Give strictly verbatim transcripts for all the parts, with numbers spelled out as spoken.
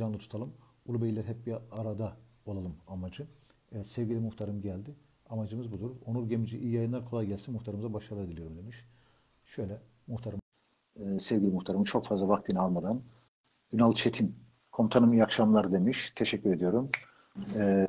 canlı tutalım. Ulubeyler hep bir arada olalım amacı. Evet, sevgili muhtarım geldi. Amacımız budur. Onur Gemici iyi yayınlar, kolay gelsin. Muhtarımıza başarılar diliyorum demiş. Şöyle muhtarım, e, sevgili muhtarım çok fazla vaktini almadan Ünal Çetin komutanım iyi akşamlar demiş. Teşekkür ediyorum. E,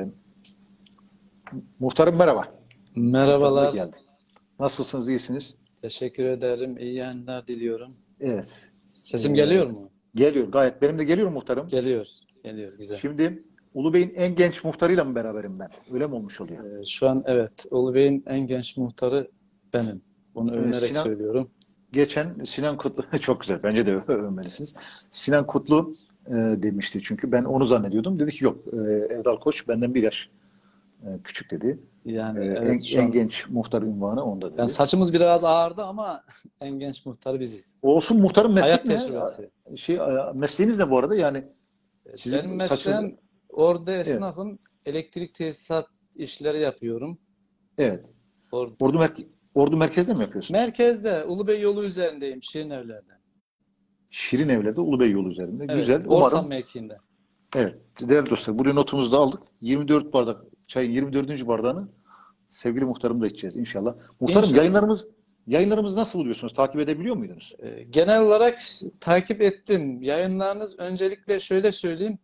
muhtarım merhaba. Muhtarım da Merhabalar. geldi. Nasılsınız? İyisiniz? Teşekkür ederim. İyi yayınlar diliyorum. Evet. Sesim E, geliyor mu? geliyor gayet. Benim de geliyor muhtarım. Geliyor. Geliyor. Güzel. Şimdi Ulubey'in en genç muhtarıyla mı beraberim ben? Öyle mi olmuş oluyor? Ee, şu an evet. Ulubey'in en genç muhtarı benim. Bunu E, övünerek Sinan söylüyorum. Geçen Sinan Kutlu çok güzel. Bence de övmelisiniz. Sinan Kutlu e, demişti çünkü ben onu zannediyordum. Dedi ki yok, e, Erdal Koç benden bir yaş e, küçük dedi. E, Yani evet en, şu en an genç muhtar unvanı onda yani dedi. saçımız biraz ağardı ama en genç muhtarı biziz. Olsun, muhtarın meslek Hayat ne? tecrübesi. Şey, e, mesleğiniz ne bu arada? Yani Benim sizin saçınız... mesleğim orada Evet. esnafım. Elektrik tesisat işleri yapıyorum. Evet. Or Ordu, merke Ordu merkezde mi yapıyorsunuz? Merkezde Ulubey yolu üzerindeyim. Şirinevler'de. Şirinevler'de Ulubey yolu üzerinde. Evet. Güzel. Borsan Umarım. mevkiinde. Evet. Değerli dostlar, buraya notumuzu da aldık. yirmi dört bardak çayın yirmi dördüncü bardağını sevgili muhtarım da içeceğiz inşallah. Muhtarım, İnşallah. yayınlarımız yayınlarımızı nasıl buluyorsunuz? Takip edebiliyor muydunuz? Ee, Genel olarak takip ettim. Yayınlarınız öncelikle şöyle söyleyeyim.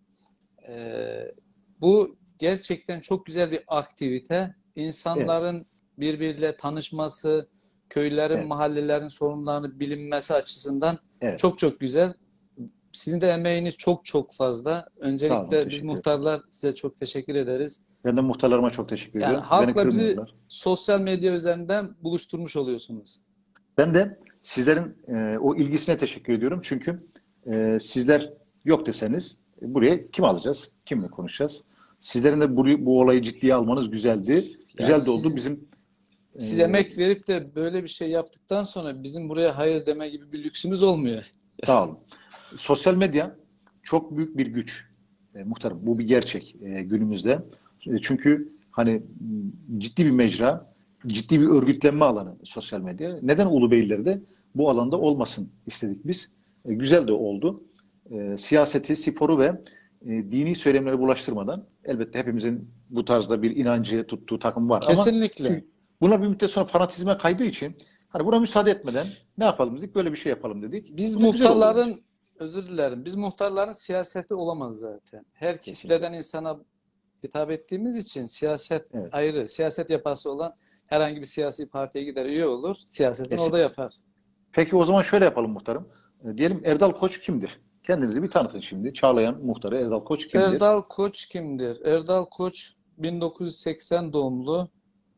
Ee, bu gerçekten çok güzel bir aktivite. Evet. İnsanların birbiriyle tanışması, köylerin, Evet. mahallelerin sorunlarını bilinmesi açısından Evet. çok çok güzel. Sizin de emeğiniz çok çok fazla. Sağ olun. Öncelikle biz Teşekkür ederim. muhtarlar size çok teşekkür ederiz. Ben de muhtarlarıma çok teşekkür Yani ediyorum. Beni halkla bizi kırmıyorlar. sosyal medya üzerinden buluşturmuş oluyorsunuz. Ben de sizlerin e, o ilgisine teşekkür ediyorum. Çünkü e, sizler yok deseniz e, buraya kim alacağız? Kimle konuşacağız? Sizlerin de bu, bu olayı ciddiye almanız güzeldi. Yani Güzel de oldu. siz Bizim e, Siz emek verip de böyle bir şey yaptıktan sonra bizim buraya hayır deme gibi bir lüksümüz olmuyor. sağ olun. Sosyal medya çok büyük bir güç. E, muhtarım, bu bir gerçek e, günümüzde. E, çünkü hani m, ciddi bir mecra, ciddi bir örgütlenme alanı sosyal medya. Neden Ulubeyliler de bu alanda olmasın istedik biz. E, güzel de oldu. E, siyaseti, sporu ve e, dini söylemleri bulaştırmadan, elbette hepimizin bu tarzda bir inancı tuttuğu takım var ama Kesinlikle. şimdi bunlar bir müddet sonra fanatizme kaydığı için hani buna müsaade etmeden ne yapalım dedik, böyle bir şey yapalım dedik. Biz Bu da güzel oldu bence. muhtarların, özür dilerim, biz muhtarların siyaseti olamaz zaten. Her Kesinlikle. kitleden insana hitap ettiğimiz için siyaset Evet, ayrı. Siyaset yapası olan herhangi bir siyasi partiye gider, üye olur. Siyasetini orada kesinlikle. yapar. Peki o zaman şöyle yapalım muhtarım. E, diyelim Erdal Koç kimdir? Kendinizi bir tanıtın şimdi. Çağlayan muhtarı Erdal Koç kimdir? Erdal Koç kimdir? Erdal Koç bin dokuz yüz seksen doğumlu.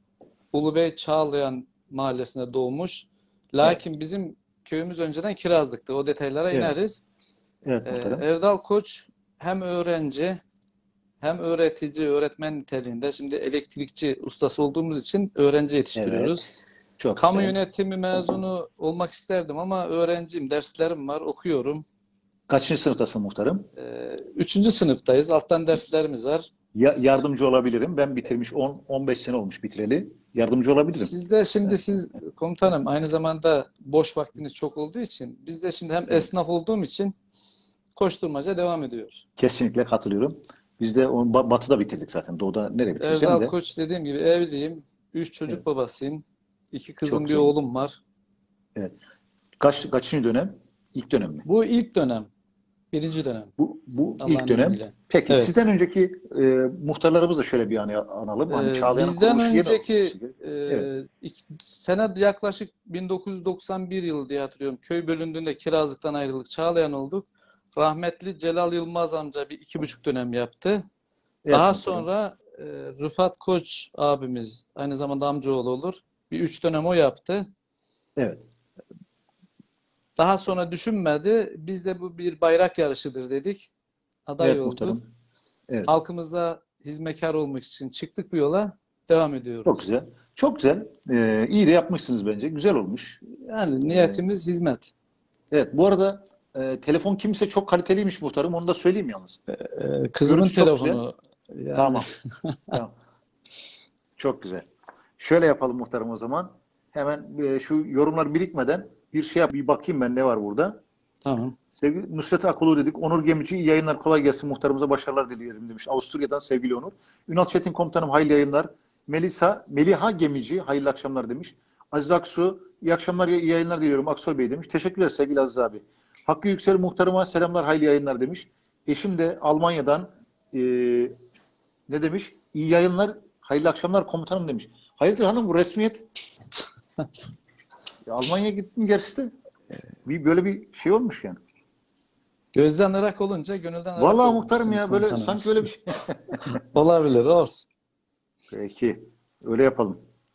Ulubey Çağlayan mahallesinde doğmuş. Evet. Lakin bizim köyümüz önceden Kirazlık'tı. O detaylara Evet. ineriz. Evet Ee, muhtarım. Erdal Koç hem öğrenci hem öğretici, öğretmen niteliğinde. Şimdi elektrikçi ustası olduğumuz için öğrenci Evet. yetiştiriyoruz. Çok Kamu güzel. yönetimi mezunu olmak isterdim ama öğrenciyim, derslerim var, okuyorum. Kaçıncı sınıftasın muhtarım? Ee, üçüncü sınıftayız. Alttan derslerimiz var. Ya, yardımcı olabilirim. Ben bitirmiş on on beş sene olmuş bitireli. Yardımcı olabilirim. Siz de şimdi siz komutanım aynı zamanda boş vaktiniz çok olduğu için biz de şimdi hem Evet. esnaf olduğum için koşturmaca devam ediyor. Kesinlikle katılıyorum. Biz de onu Ba- Batı'da bitirdik zaten. Doğu'da nereye bitireceğim Erdal de. Koç dediğim gibi evliyim. Üç Evet. çocuk babasıyım. İki Çok kızım bir güzel. oğlum var. Evet. Kaç, kaçıncı dönem? İlk dönem mi? Bu ilk dönem. Birinci dönem. Bu, bu ilk Allah'ın dönem. izniyle. Peki Evet. sizden önceki e, muhtarlarımızı da şöyle bir an analım. Hani Ee, Çağlayan'ın bizden kuruluşu yeni önceki olması gerekiyor. e, Evet. iki, sene yaklaşık bin dokuz yüz doksan bir yılı diye hatırlıyorum. Köy bölündüğünde Kirazlık'tan ayrıldık. Çağlayan olduk. Rahmetli Celal Yılmaz amca bir iki buçuk dönem yaptı. Evet Daha muhtarım. sonra e, Rıfat Koç abimiz aynı zamanda amcaoğlu olur. Bir üç dönem o yaptı. Evet. Daha sonra düşünmedi. Biz de bu bir bayrak yarışıdır dedik. Aday Evet olduk. muhtarım. Evet. Halkımıza hizmetkar olmak için çıktık bu yola. Devam Çok ediyoruz. güzel. Çok güzel. Ee, iyi de yapmışsınız bence. Güzel olmuş. Yani Ee, niyetimiz hizmet. evet. Bu arada e, telefon kimse çok kaliteliymiş muhtarım. Onu da söyleyeyim yalnız. Ee, kızımın Görüntüsü çok güzel. telefonu yani Tamam. Tamam. Çok güzel. Şöyle yapalım muhtarım o zaman. Hemen e, şu yorumlar birikmeden bir şey yap, bir bakayım ben ne var burada. Tamam. Sevgili Nusret Akulu dedik. Onur Gemici iyi yayınlar, kolay gelsin, muhtarımıza başarılar diliyorum demiş. Avusturya'dan sevgili Onur. Ünal Çetin komutanım hayırlı yayınlar. Melisa, Meliha Gemici hayırlı akşamlar demiş. Aziz Aksu iyi akşamlar, iyi yayınlar diliyorum Aksoy Bey demiş. Teşekkürler sevgili Aziz abi. Hakkı Yüksel muhtarıma selamlar, hayırlı yayınlar demiş. Eşim de Almanya'dan e, ne demiş? İyi yayınlar, hayırlı akşamlar komutanım demiş. Hayırdır hanım, bu resmiyet? Ya Almanya'ya gittim gerçi de. Bir, böyle bir şey olmuş yani. Gözden ırak olunca gönülden ırak Vallahi olmuşsunuz muhtarım ya, böyle komutanım. sanki öyle bir şey. Olabilir, olsun. Peki. Öyle yapalım.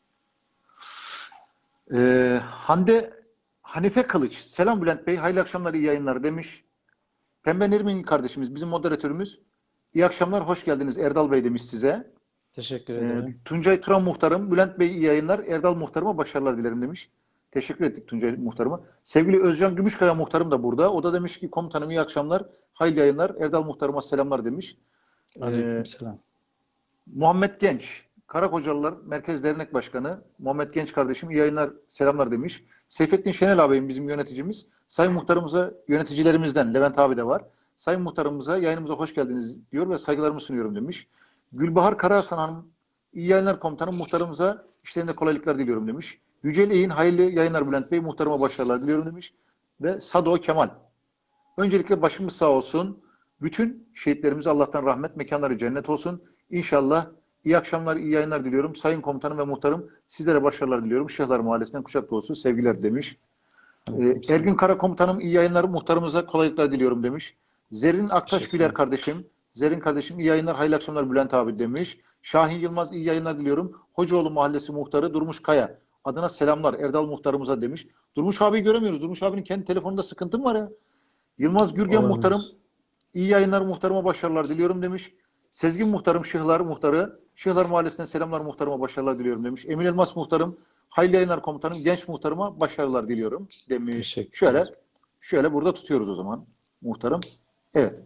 Ee, Hande Hanife Kılıç. Selam Bülent Bey. Hayırlı akşamlar, iyi yayınlar demiş. Pembe Nerimin kardeşimiz, bizim moderatörümüz. İyi akşamlar, hoş geldiniz Erdal Bey demiş size. Teşekkür Ee, ederim. Tuncay Turan muhtarım. Bülent Bey iyi yayınlar. Erdal muhtarıma başarılar dilerim demiş. Teşekkür ettik Tuncay muhtarıma. Sevgili Özcan Gümüşkaya muhtarım da burada. O da demiş ki komutanım iyi akşamlar. Hayırlı yayınlar. Erdal muhtarıma selamlar demiş. Ee, Aleykümselam. Muhammed Genç, Karakocalılar Merkez Dernek Başkanı. Muhammed Genç kardeşim iyi yayınlar, selamlar demiş. Seyfettin Şenel ağabeyim bizim yöneticimiz. Sayın muhtarımıza, yöneticilerimizden Levent abi de var. Sayın muhtarımıza yayınımıza hoş geldiniz diyor ve saygılarımı sunuyorum demiş. Gülbahar Karahasan Hanım, iyi yayınlar komutanım, muhtarımıza işlerinde kolaylıklar diliyorum demiş. Yücel İyin, hayırlı yayınlar Bülent Bey, muhtarıma başarılar diliyorum demiş. Ve Sado Kemal, öncelikle başımız sağ olsun. Bütün şehitlerimize Allah'tan rahmet, mekanları cennet olsun. İnşallah iyi akşamlar, iyi yayınlar diliyorum. Sayın komutanım ve muhtarım, sizlere başarılar diliyorum. Şehlar Mahallesi'nden kucak dolusu sevgiler demiş. Ee, Ergün Kara komutanım iyi yayınlar, muhtarımıza kolaylıklar diliyorum demiş. Zerrin Aktaş Güler kardeşim, Zerrin kardeşim iyi yayınlar, hayırlı akşamlar Bülent abi demiş. Şahin Yılmaz iyi yayınlar diliyorum. Hocaoğlu Mahallesi muhtarı Durmuş Kaya adına selamlar Erdal muhtarımıza demiş. Durmuş abiyi göremiyoruz. Durmuş abinin kendi telefonunda sıkıntı mı var ya? Yılmaz Gürgen Olabilir. muhtarım, iyi yayınlar, muhtarıma başarılar diliyorum demiş. Sezgin muhtarım, Şıhlar muhtarı, Şıhlar Mahallesi'nden selamlar, muhtarıma başarılar diliyorum demiş. Emin Elmas muhtarım, hayırlı yayınlar komutanım, genç muhtarıma başarılar diliyorum demiş. Teşekkür Şöyle, ederim. şöyle burada tutuyoruz o zaman muhtarım. Evet.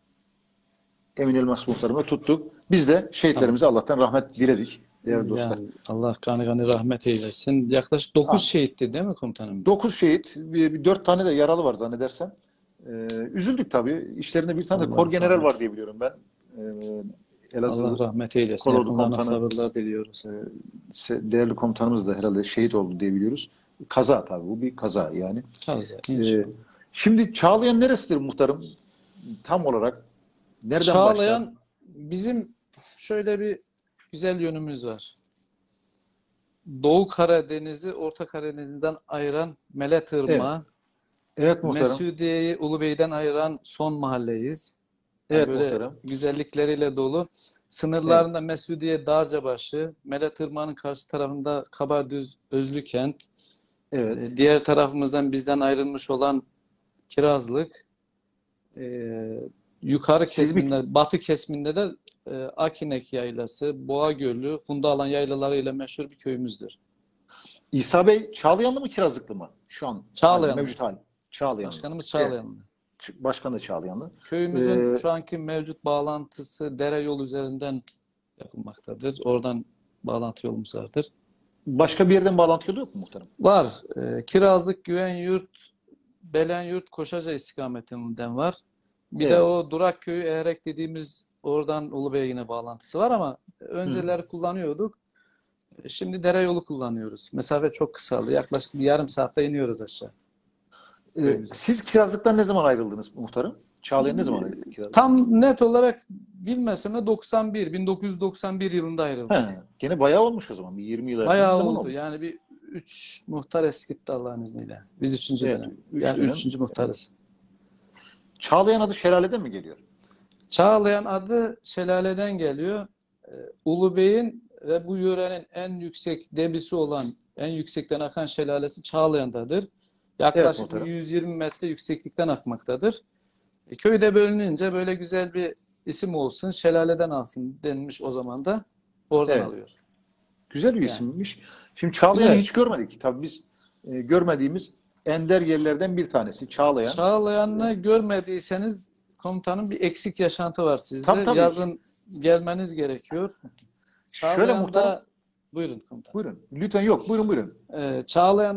Emin Elmas muhtarımı tuttuk. Biz de şehitlerimize Allah'tan rahmet diledik değerli dostlar. Yani Allah kanı kanı rahmet eylesin. Yaklaşık dokuz Ah. şehitti değil mi komutanım? Dokuz şehit, bir, bir dört tane de yaralı var zannedersem. Ee, üzüldük tabii. İşlerinde bir tane de Allah kor general rahmet. var diye biliyorum ben. Ee, Elazığlı. Allah rahmet eylesin. Koroğlu Yakınlarına komutanı. sabırlar diliyoruz. Se- değerli komutanımız da herhalde şehit oldu diye biliyoruz. Kaza tabii, bu bir kaza yani. Kaza, Ee, inşallah. şimdi Çağlayan neresidir muhtarım? Tam olarak nereden Çağlayan başlar? bizim şöyle bir güzel yönümüz var. Doğu Karadeniz'i Orta Karadeniz'den ayıran Melet Irmağı, Evet muhtarım. Mesudiye'yi Ulubey'den ayıran son mahalleyiz. Yani Evet böyle muhtarım. güzellikleriyle dolu. Sınırlarında Mesudiye Darcabaşı, Melet Irmağı'nın karşı tarafında Kabardüz Özlükent, Evet. e, diğer tarafımızdan bizden ayrılmış olan Kirazlık, e, yukarı Siz bir- kesiminde, batı kesiminde de e, Akinek Yaylası, Boğa Gölü, Fundaalan yaylalarıyla meşhur bir köyümüzdür. İsa Bey Çağlayanlı mı, Kirazlıklı mı? Şu an Çağlayanlı. hali, mevcut hali. Çağlayanlı. Başkanımız Evet. Çağlayanlı. Ç- Başkan da Çağlayanlı. Köyümüzün Ee, şu anki mevcut bağlantısı dere yol üzerinden yapılmaktadır. Oradan bağlantı yolumuz vardır. Başka bir yerden bağlantı yolu yok mu muhtarım? Var. E, Kirazlık, Güvenyurt, Belenyurt, Koşaca istikametinden var. Bir de Evet. o Durak Köyü, Eğrek dediğimiz oradan Ulubey'e yine bağlantısı var ama önceleri kullanıyorduk. E, Şimdi dere yolu kullanıyoruz. Mesafe çok kısaldı. Yaklaşık bir yarım saatte iniyoruz aşağı. Ee, Köyümüze. siz Kirazlık'tan ne zaman ayrıldınız muhtarım? Çağlayan ne zaman ayrıldı Kirazlık? Tam net olarak bilmesem de doksan bir, bin dokuz yüz doksan bir yılında ayrıldık. He, gene bayağı olmuş o zaman. Bir yirmi yıl yakın bir Bayağı zaman oldu. olmuş. Yani bir üç muhtar eskitti Allah'ın izniyle. Biz üçüncü Evet, dönem. üç Yani dönem. üçüncü muhtarız. Çağlayan adı şelaleden mi geliyor? Çağlayan adı şelaleden geliyor. Ee, Ulubey'in ve bu yörenin en yüksek debisi olan, en yüksekten akan şelalesi Çağlayan'dadır. Evet Yaklaşık muhtarım. yüz yirmi metre yükseklikten akmaktadır. E, köyde bölününce böyle güzel bir isim olsun, şelaleden alsın denmiş o zaman da. Oradan Evet. alıyor. Güzel bir Yani. isimmiş. Şimdi Çağlayan'ı Güzel. hiç görmedik. Tabii biz e, görmediğimiz ender yerlerden bir tanesi Çağlayan. Çağlayan'ı görmediyseniz komutanım bir eksik yaşantı var sizde. Tabii, tabii. Yazın gelmeniz gerekiyor. Şöyle Çağlayan'da muhtarım. buyurun komutanım. Buyurun. Lütfen yok. Buyurun buyurun. Ee, Çağlayan'da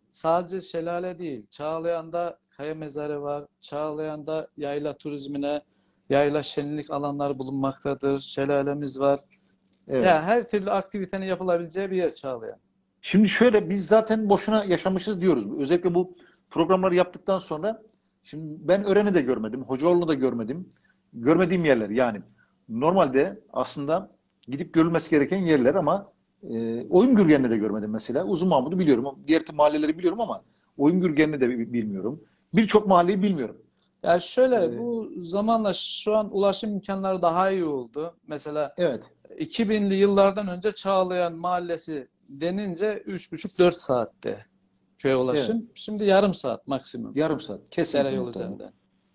sadece şelale değil. Çağlayan'da kaya mezarı var. Çağlayan'da yayla turizmine, yayla şenlik alanları bulunmaktadır. Şelalemiz var. Evet. Ya her türlü aktivitenin yapılabileceği bir yer Çağlayan. Şimdi şöyle, biz zaten boşuna yaşamışız diyoruz. Özellikle bu programları yaptıktan sonra, şimdi ben Ören'i de görmedim, Hocaoğlu'nu da görmedim. Görmediğim yerler yani. Normalde aslında gidip görülmesi gereken yerler ama e, Oyun-Gürgen'i de görmedim mesela. Uzunmahmut'u biliyorum. Diğer tüm mahalleleri biliyorum ama Oyun-Gürgen'i de bi- bilmiyorum. Birçok mahalleyi bilmiyorum. Yani şöyle, E, bu zamanla şu an ulaşım imkanları daha iyi oldu. Mesela evet, iki binli yıllardan önce Çağlayan Mahallesi denince üç buçuk dört saatte köye evet. ulaşım. Şimdi yarım saat maksimum. Yarım saat. Kesinlikle Dereyolu muhtemelen. üzerinden.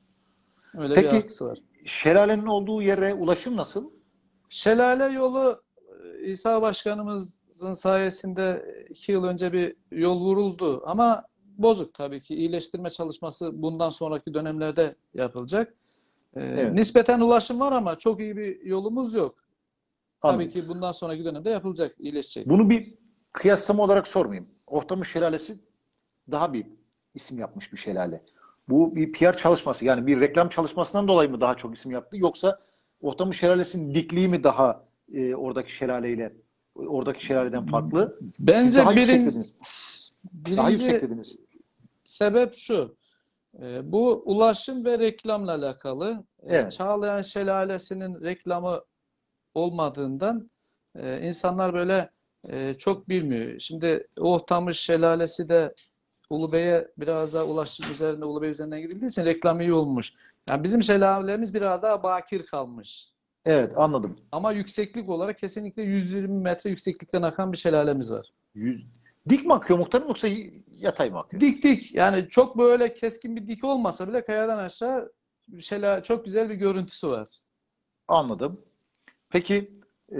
Öyle bir Peki artısı var. şelalenin olduğu yere ulaşım nasıl? Şelale yolu, e, İsa Başkanımızın sayesinde iki yıl önce bir yol vuruldu. Ama bozuk tabii ki. İyileştirme çalışması bundan sonraki dönemlerde yapılacak. E, Evet, nispeten ulaşım var ama çok iyi bir yolumuz yok. Tabii anladım. ki bundan sonraki dönemde yapılacak, iyileşecek. Bunu bir kıyaslama olarak sormayayım. Ohtamış Şelalesi daha bir isim yapmış bir şelale. Bu bir P R çalışması, yani bir reklam çalışmasından dolayı mı daha çok isim yaptı, yoksa Ohtamış Şelalesi'nin dikliği mi daha e, oradaki şelaleyle oradaki şelaleden farklı? Siz daha Bence yüksek birinci, dediniz. Daha yüksek birinci dediniz. sebep şu. E, bu ulaşım ve reklamla alakalı. E, Evet. Çağlayan Şelalesi'nin reklamı olmadığından e, insanlar böyle e, çok bilmiyor. Şimdi Ohtamış Şelalesi de Ulubey'e biraz daha ulaşım üzerine, Ulubey üzerinden gidildiği için reklam iyi olmuş. Yani bizim şelalemiz biraz daha bakir kalmış. Evet, anladım. Ama yükseklik olarak kesinlikle yüz yirmi metre yükseklikten akan bir şelalemiz var. Yüz... Dik mi akıyor muhtarım, yoksa yatay mı akıyor? Dik dik, yani çok böyle keskin bir dik olmasa bile kayadan aşağı şelale, çok güzel bir görüntüsü var. Anladım. Peki e,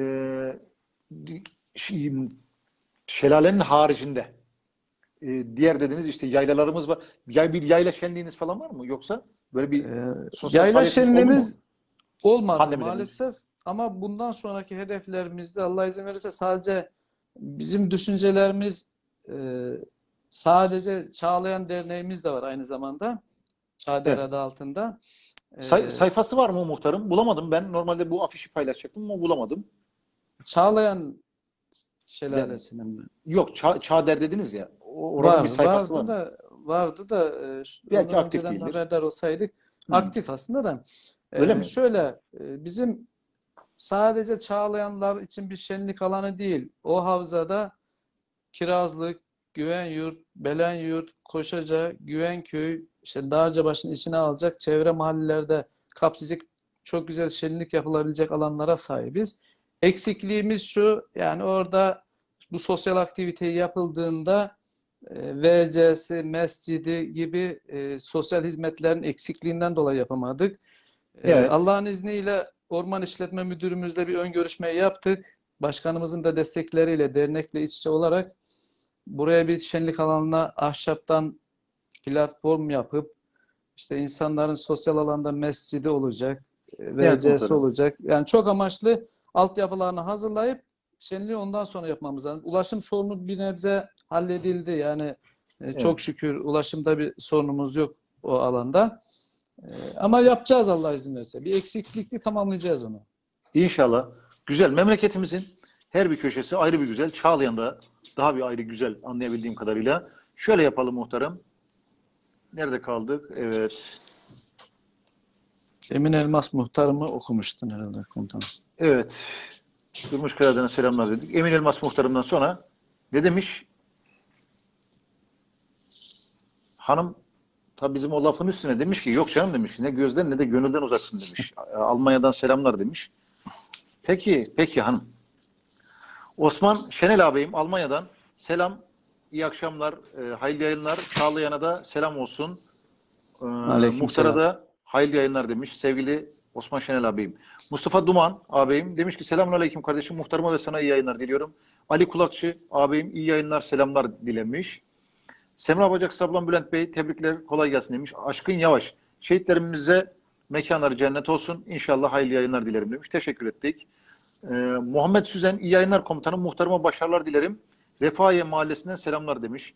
ş- şelalenin haricinde e, diğer dediniz işte yaylalarımız var. Yay, bir yayla şenliğiniz falan var mı? Yoksa böyle bir Ee, sosyal Yayla faaliyetiniz oldu mu? şenliğimiz olmadı Pandemiden önce. maalesef, ama bundan sonraki hedeflerimizde Allah izin verirse sadece bizim düşüncelerimiz, e, sadece Çağlayan Derneğimiz de var aynı zamanda. Çağder Evet. adı altında. Say- Ee, sayfası var mı muhtarım? Bulamadım. Ben normalde bu afişi paylaşacaktım ama bulamadım. Çağlayan De, Şelalesi'nin mi? yok, Ça Çağder dediniz ya. O- oranın bir Var, sayfası var vardı mı? da vardı da e, şu- Belki ondan aktif önceden değildir. haberdar olsaydık. Hı. Aktif aslında da. Öyle E, mi? şöyle, e, bizim sadece Çağlayanlar için bir şenlik alanı değil. O havzada Kirazlık, Güvenyurt, Belenyurt, Koşaca, Güvenköy, işte Dağarcıbaşı'nın içine alacak çevre mahallelerde kapsayacak çok güzel şenlik yapılabilecek alanlara sahibiz. Eksikliğimiz şu, yani orada bu sosyal aktiviteyi yapıldığında e, V C'si, mescidi gibi e, sosyal hizmetlerin eksikliğinden dolayı yapamadık. E, Evet. Allah'ın izniyle Orman İşletme Müdürümüzle bir ön görüşme yaptık. Başkanımızın da destekleriyle dernekle iç içe olarak buraya bir şenlik alanına ahşaptan platform yapıp işte insanların sosyal alanda mescidi olacak, Evet V C'si muhtarım. olacak. Yani çok amaçlı altyapılarını hazırlayıp şenliği ondan sonra yapmamız lazım. Ulaşım sorunu bir nebze halledildi. Yani e, Evet. çok şükür ulaşımda bir sorunumuz yok o alanda. E, Ama yapacağız Allah izin verirse. Bir eksiklikli tamamlayacağız onu. İnşallah. Güzel. Memleketimizin her bir köşesi ayrı bir güzel. Çağlayan'da daha bir ayrı güzel, anlayabildiğim kadarıyla. Şöyle yapalım muhtarım. Nerede kaldık? Evet. Emin Elmas muhtarımı okumuştun herhalde komutanım. Evet. Durmuş Karadağ'a selamlar dedik. Emin Elmas muhtarımdan sonra ne demiş? Hanım tabi bizim o lafın üstüne demiş ki, yok canım demiş, ne gözden ne de gönülden uzaksın demiş. Almanya'dan selamlar demiş. Peki, peki hanım. Osman Şenel ağabeyim Almanya'dan selam, iyi akşamlar, e, hayırlı yayınlar. Çağlayan'a da selam olsun. E, Muhtara Aleykümselam. da hayırlı yayınlar demiş sevgili Osman Şenel ağabeyim. Mustafa Duman ağabeyim demiş ki selamun aleyküm kardeşim, muhtarıma ve sana iyi yayınlar diliyorum. Ali Kulakçı ağabeyim iyi yayınlar, selamlar dilemiş. Semra Bacak Sablan Bülent Bey tebrikler, kolay gelsin demiş. Aşkın Yavaş, şehitlerimize mekanları cennet olsun, İnşallah hayırlı yayınlar dilerim demiş. Teşekkür ettik. Ee, Muhammed Süzen iyi yayınlar komutanım, muhtarıma başarılar dilerim. Refahiye Mahallesi'nden selamlar demiş.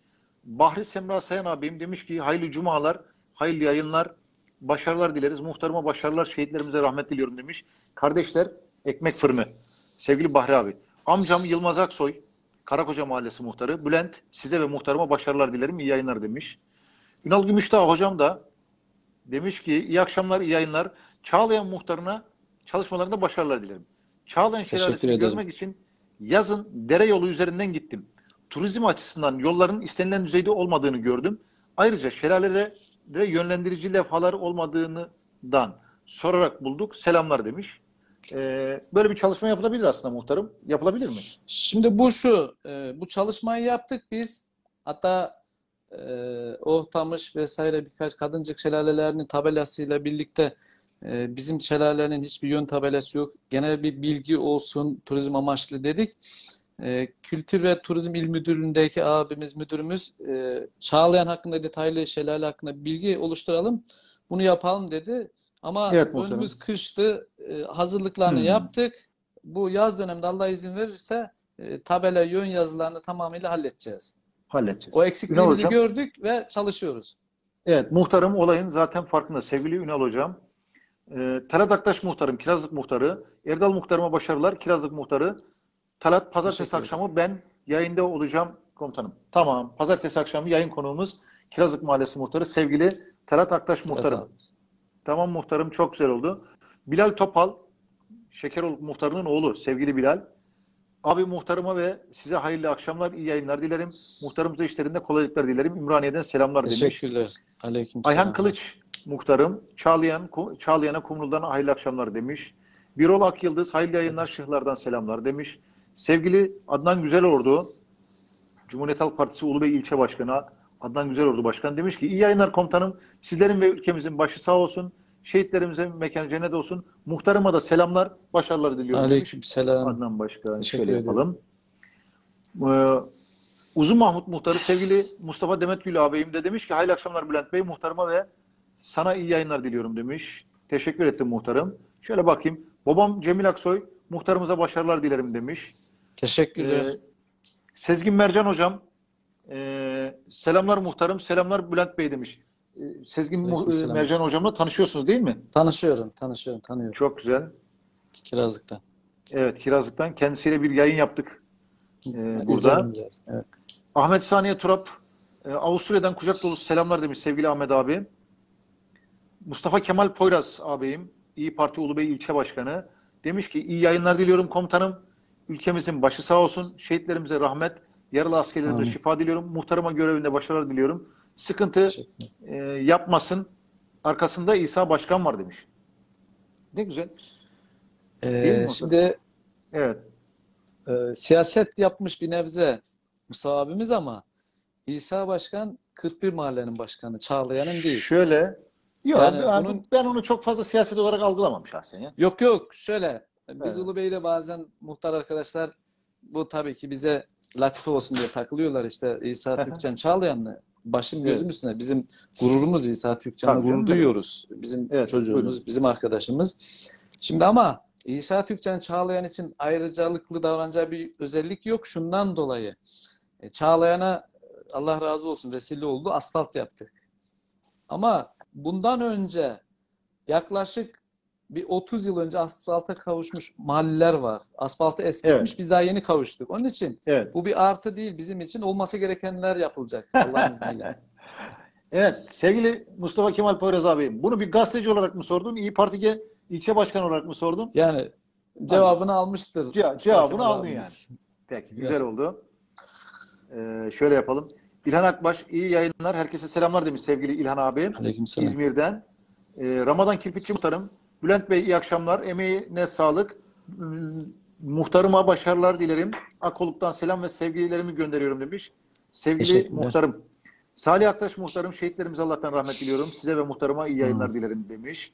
Bahri Semra Sayan abim demiş ki hayırlı cumalar, hayırlı yayınlar, başarılar dileriz. Muhtarıma başarılar, şehitlerimize rahmet diliyorum demiş. Kardeşler Ekmek Fırını. Sevgili Bahri abi. Amcam Yılmaz Aksoy, Karakoca Mahallesi muhtarı. Bülent, size ve muhtarıma başarılar dilerim, iyi yayınlar demiş. Ünal Gümüşdağ hocam da demiş ki iyi akşamlar, iyi yayınlar. Çağlayan muhtarına çalışmalarında başarılar dilerim. Çağlayan Teşekkür Şelalesi'ni ederim. görmek için yazın dere yolu üzerinden gittim. Turizm açısından yolların istenilen düzeyde olmadığını gördüm. Ayrıca şelalede de yönlendirici levhalar olmadığından sorarak bulduk. Selamlar demiş. Ee, böyle bir çalışma yapılabilir aslında muhtarım. Yapılabilir mi? Şimdi bu şu, e, bu çalışmayı yaptık biz. Hatta e, Ohtamış vesaire birkaç kadıncık şelalelerinin tabelasıyla birlikte e, bizim şelalenin hiçbir yön tabelası yok. Genel bir bilgi olsun, turizm amaçlı dedik. E, Kültür ve Turizm İl Müdürlüğü'ndeki abimiz, müdürümüz e, Çağlayan hakkında detaylı şelale hakkında bilgi oluşturalım. Bunu yapalım dedi. Ama Evet muhtarım. önümüz kıştı. E, hazırlıklarını Hmm. yaptık. Bu yaz döneminde Allah izin verirse e, tabela, yön yazılarını tamamıyla halledeceğiz. Halledeceğiz. O Ünal eksikliğimizi hocam. gördük ve çalışıyoruz. Evet muhtarım olayın zaten farkında. Sevgili Ünal hocam. Ee, Talat Aktaş muhtarım, Kirazlık muhtarı. Erdal muhtarıma başarılar. Kirazlık muhtarı. Talat pazartesi Teşekkür ederim. akşamı ben yayında olacağım komutanım. Tamam. Pazartesi akşamı yayın konuğumuz Kirazlık Mahallesi muhtarı sevgili Talat Aktaş muhtarım. Evet abi. Tamam muhtarım çok güzel oldu. Bilal Topal, Şekeroluk muhtarının oğlu sevgili Bilal. Abi muhtarıma ve size hayırlı akşamlar, iyi yayınlar dilerim. Muhtarımıza işlerinde kolaylıklar dilerim. Ümraniye'den selamlar demiş. Teşekkürler. Aleyküm Ayhan selam. Kılıç muhtarım, Çağlayan, Çağlayan'a Kumru'dan hayırlı akşamlar demiş. Birol Akyıldız, hayırlı yayınlar, Şıhlar'dan selamlar demiş. Sevgili Adnan Güzelordu, Cumhuriyet Halk Partisi Ulubey İlçe Başkanı Adnan Güzelordu Başkan demiş ki iyi yayınlar komutanım, sizlerin ve ülkemizin başı sağ olsun, şehitlerimize mekanı cennet olsun, muhtarıma da selamlar, başarılar diliyorum demiş. Aleyküm selam. Adnan Başkan Teşekkür şöyle ederim. yapalım. Ee, Uzun Mahmut muhtarı sevgili Mustafa Demetgül ağabeyim de demiş ki hayırlı akşamlar Bülent Bey, muhtarıma ve sana iyi yayınlar diliyorum demiş. Teşekkür ettim muhtarım. Şöyle bakayım. Babam Cemil Aksoy muhtarımıza başarılar dilerim demiş. Teşekkürler. Ee, Sezgin Mercan hocam e, selamlar muhtarım, selamlar Bülent Bey demiş. Ee, Sezgin Mu- Aleykümselam. Mercan hocamla tanışıyorsunuz değil mi? Tanışıyorum, tanışıyorum, tanıyorum. Çok güzel. Kirazlık'ta. Evet Kirazlık'tan kendisiyle bir yayın yaptık e, burada. İzleyelim biraz. Evet. Ahmet Saniye Turap e, Avusturya'dan kucak dolusu selamlar demiş sevgili Ahmet abi. Mustafa Kemal Poyraz ağabeyim, İyi Parti Ulubey İlçe Başkanı. Demiş ki iyi yayınlar diliyorum komutanım. Ülkemizin başı sağ olsun. Şehitlerimize rahmet, yaralı askerlerimize Amin. şifa diliyorum. Muhtarıma görevinde başarılar diliyorum. Sıkıntı Teşekkürler. e, yapmasın. Arkasında İsa Başkan var demiş. Ne güzel. Değil mi Ee, muhtarım? şimdi Evet. e, siyaset yapmış bir nebze Mustafa abimiz ama İsa Başkan kırk bir mahallenin başkanı, Çağlayan'ın değil. Şöyle yok Yani ben, bunun ben onu çok fazla siyaset olarak algılamam şahsen ya. yok yok şöyle biz Evet. Ulubey'de bazen muhtar arkadaşlar bu tabii ki bize latife olsun diye takılıyorlar işte İsa Türkçen Çağlayan'la başım gözüm Evet. üstüne bizim gururumuz İsa Türkçen'le Tabii gurur canım, duyuyoruz. Bizim Evet, çocuğumuz, buyurun. bizim arkadaşımız. Şimdi ama İsa Türkçen Çağlayan için ayrıcalıklı davranacağı bir özellik yok şundan dolayı. E, Çağlayan'a Allah razı olsun vesile oldu asfalt yaptık. Ama bundan önce yaklaşık bir otuz yıl önce asfalta kavuşmuş mahalleler var. Asfaltı eskitmiş, Evet. biz daha yeni kavuştuk. Onun için Evet. bu bir artı değil bizim için. Olması gerekenler yapılacak Allah'ın izniyle. Evet, sevgili Mustafa Kemal Poyraz abi, bunu bir gazeteci olarak mı sordun, İyi Parti ilçe başkanı olarak mı sordun? Yani cevabını almıştır. Ce Mustafa cevabını Kemal aldın abimiz. yani. Peki, güzel oldu. Ee, şöyle yapalım. İlhan Akbaş, iyi yayınlar. Herkese selamlar demiş sevgili İlhan abi. Aleykümselam. İzmir'den. Ee, Ramazan Kirpikçi muhtarım. Bülent Bey iyi akşamlar. Emeğine sağlık. Hmm, Muhtarıma başarılar dilerim. Akoluk'tan selam ve sevgilerimi gönderiyorum demiş. Sevgili Teşekkürler. muhtarım. Salih Aktaş muhtarım, şehitlerimize Allah'tan rahmet diliyorum. Size ve muhtarıma iyi yayınlar Hmm. dilerim demiş.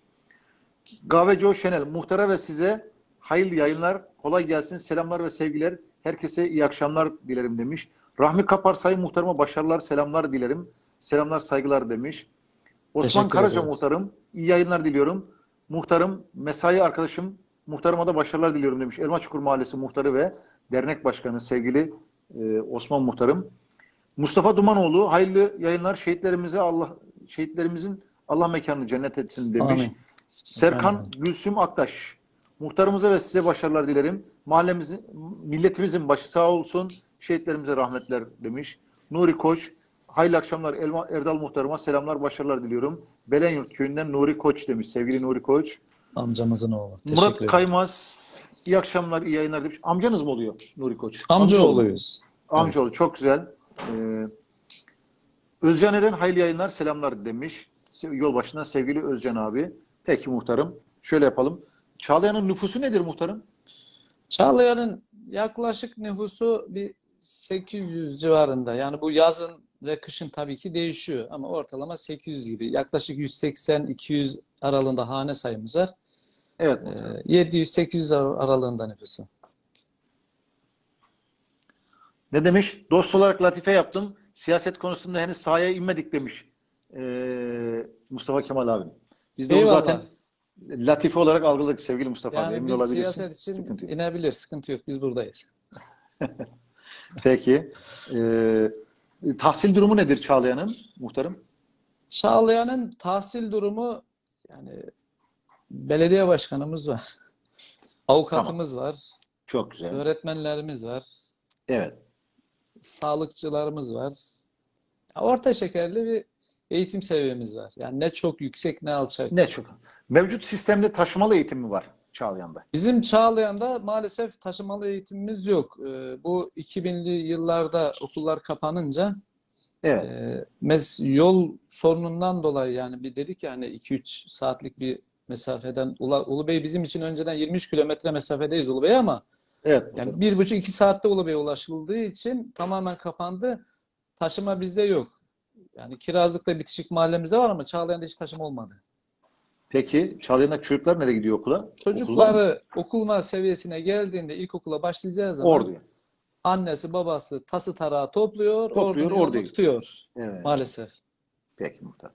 Gaveci Şenel, muhtara ve size hayırlı yayınlar, kolay gelsin, selamlar ve sevgiler. Herkese iyi akşamlar dilerim demiş. Rahmi Kapar, sayın muhtarıma başarılar, selamlar dilerim. Selamlar, saygılar demiş. Osman Teşekkür Karaca ederim. muhtarım, iyi yayınlar diliyorum. Muhtarım, mesai arkadaşım, muhtarıma da başarılar diliyorum demiş. Elmaçukur Mahallesi muhtarı ve dernek başkanı sevgili e, Osman muhtarım. Mustafa Dumanoğlu, hayırlı yayınlar, şehitlerimize Allah şehitlerimizin Allah mekanını cennet etsin demiş. Amin. Serkan Amin. Gülsüm Aktaş, muhtarımıza ve size başarılar dilerim. Mahallemizin, milletimizin başı sağ olsun. Şehitlerimize rahmetler demiş. Nuri Koç, hayırlı akşamlar Elma, Erdal muhtarıma selamlar, başarılar diliyorum. Belenyurt köyünden Nuri Koç demiş. Sevgili Nuri Koç. Amcamızın oğlu. Teşekkür Murat ederim. Kaymaz, iyi akşamlar, iyi yayınlar demiş. Amcanız mı oluyor Nuri Koç? Amcaoğluyuz. Amcaoğlu, çok güzel. Ee, Özcan Eren, hayırlı yayınlar, selamlar demiş. Yol başından sevgili Özcan abi. Peki muhtarım, şöyle yapalım. Çağlayan'ın nüfusu nedir muhtarım? Çağlayan'ın yaklaşık nüfusu bir sekiz yüz civarında. Yani bu yazın ve kışın tabii ki değişiyor. Ama ortalama sekiz yüz gibi. Yaklaşık yüz seksen iki yüz aralığında hane sayımız var. Evet Ee, muhtarım. yedi yüz sekiz yüz ar- aralığında nüfusu. Ne demiş? Dost olarak latife yaptım. Siyaset konusunda henüz sahaya inmedik demiş. Ee, Mustafa Kemal abi. Biz de onu Eyvallah. zaten latife olarak algıladık sevgili Mustafa abi. Yani Emin biz olabilirsin. siyaset için Sıkıntı yok. inebilir. Sıkıntı yok. Biz buradayız. Peki. Ee, tahsil durumu nedir Çağlayan'ın muhtarım? Çağlayan'ın tahsil durumu, yani belediye başkanımız var. Avukatımız var. Çok güzel. Öğretmenlerimiz var. Evet. Sağlıkçılarımız var. Orta şekerli bir eğitim seviyemiz var. Yani ne çok yüksek ne alçak. Ne çok. Mevcut sistemde taşımalı eğitim mi var Çağlayan'da? Bizim Çağlayan'da maalesef taşımalı eğitimimiz yok. Ee, bu iki binli yıllarda okullar kapanınca Evet. e, mes yol sorunundan dolayı, yani bir dedik ya hani iki üç saatlik bir mesafeden Ula, Ulubey bizim için önceden yirmi üç kilometre mesafedeyiz Ulubey, ama Evet. yani bir buçuk iki saatte Ulubey'e ulaşıldığı için tamamen kapandı. Taşıma bizde yok. Yani Kirazlık'ta bitişik mahallemizde var ama Çağlayan'da hiç taşıma olmadı. Peki Çağlayan'daki çocuklar nereye gidiyor okula? Okulda mı? Çocukları okulma seviyesine geldiğinde ilkokula başlayacağı zaman Orduya. annesi babası tası tarağı topluyor, Topluyor, ordunun orduya yolunu tutuyor. Evet. Maalesef. Peki muhtar.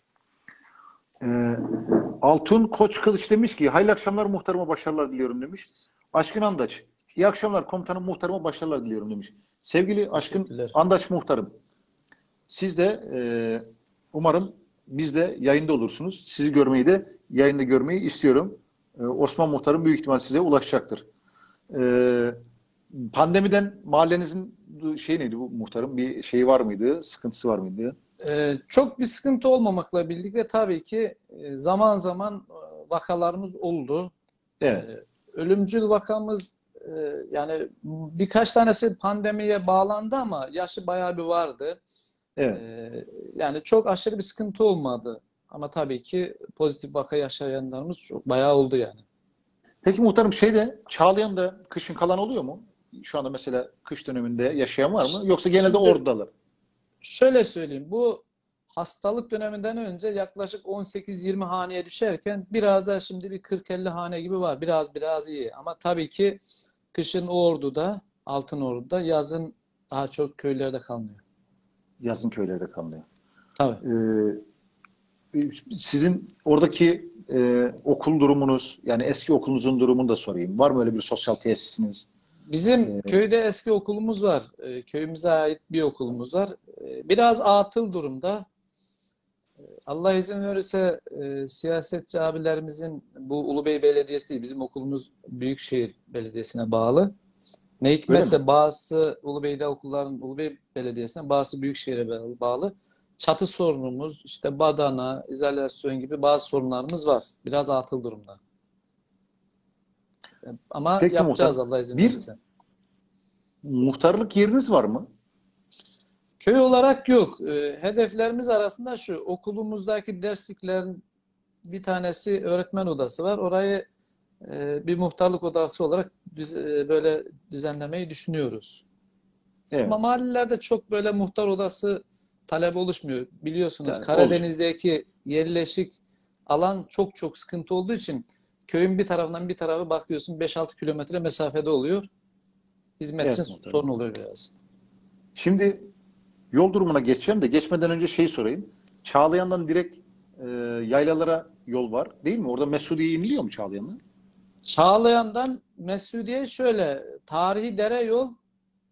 Ee, Altun Koç Kılıç demiş ki hayırlı akşamlar muhtarıma başarılar diliyorum demiş. Aşkın Andaç. İyi akşamlar komutanım muhtarıma başarılar diliyorum demiş. Sevgili Aşkın Teşekkürler. Andaç muhtarım. Siz de e, umarım biz de yayında olursunuz. Sizi görmeyi de yayında görmeyi istiyorum. E, Osman muhtarım büyük ihtimal size ulaşacaktır. E, pandemiden mahallenizin şey neydi bu muhtarım? Bir şeyi var mıydı? Sıkıntısı var mıydı? Ee, çok bir sıkıntı olmamakla birlikte tabii ki e, zaman zaman e, vakalarımız oldu. Evet. Ee, ölümcül vakamız, e, yani birkaç tanesi pandemiye bağlandı ama yaşı bayağı bir vardı. Evet. Ee, yani çok aşırı bir sıkıntı olmadı. Ama tabii ki pozitif vaka yaşayanlarımız çok bayağı oldu yani. Peki muhtarım şeyde Çağlayan'da kışın kalan oluyor mu? Şu anda mesela kış döneminde yaşayan var mı? Yoksa genelde Şimdi oradalar. şöyle söyleyeyim. Bu hastalık döneminden önce yaklaşık on sekiz yirmi haneye düşerken biraz da şimdi bir kırk elli hane gibi var. Biraz biraz iyi. Ama tabii ki kışın Ordu'da, Altınordu'da, yazın daha çok köylerde kalınıyor. Yazın köylerde kalınıyor. Tabii. Ee, sizin oradaki e, okul durumunuz, yani eski okulunuzun durumunu da sorayım. Var mı öyle bir sosyal tesisiniz? Bizim Ee, köyde eski okulumuz var. Ee, Köyümüze ait bir okulumuz var. Ee, Biraz atıl durumda. Allah izin verirse e, siyasetçi abilerimizin, bu Ulubey Belediyesi değil, bizim okulumuz Büyükşehir Belediyesi'ne bağlı. Ne öyle mi? hikmetse bazısı Ulubey'de okulların Ulubey Belediyesi'ne, bazısı Büyükşehir'e bağlı. bağlı. Çatı sorunumuz, işte badana, izolasyon gibi bazı sorunlarımız var. Biraz atıl durumda. Ama Peki yapacağız muhtarım. Allah izin Bir verirse. muhtarlık yeriniz var mı? Köy olarak yok. Ee, Hedeflerimiz arasında şu: okulumuzdaki dersliklerin bir tanesi öğretmen odası var. Orayı e, bir muhtarlık odası olarak düz- e, böyle düzenlemeyi düşünüyoruz. Evet. Ama mahallelerde çok böyle muhtar odası talep oluşmuyor. Biliyorsunuz Yani oluşmuyor. Karadeniz'deki yerleşik alan çok çok sıkıntı olduğu için köyün bir tarafından bir tarafa bakıyorsun beş altı kilometre mesafede oluyor. Hizmet için Evet muhtarım. sorun oluyor biraz. Şimdi yol durumuna geçeceğim de geçmeden önce şey sorayım. Çağlayan'dan direkt e, yaylalara yol var değil mi? Orada Mesudiye iniliyor mu Çağlayan'a? Çağlayan'dan Mesudiye şöyle: tarihi dere yol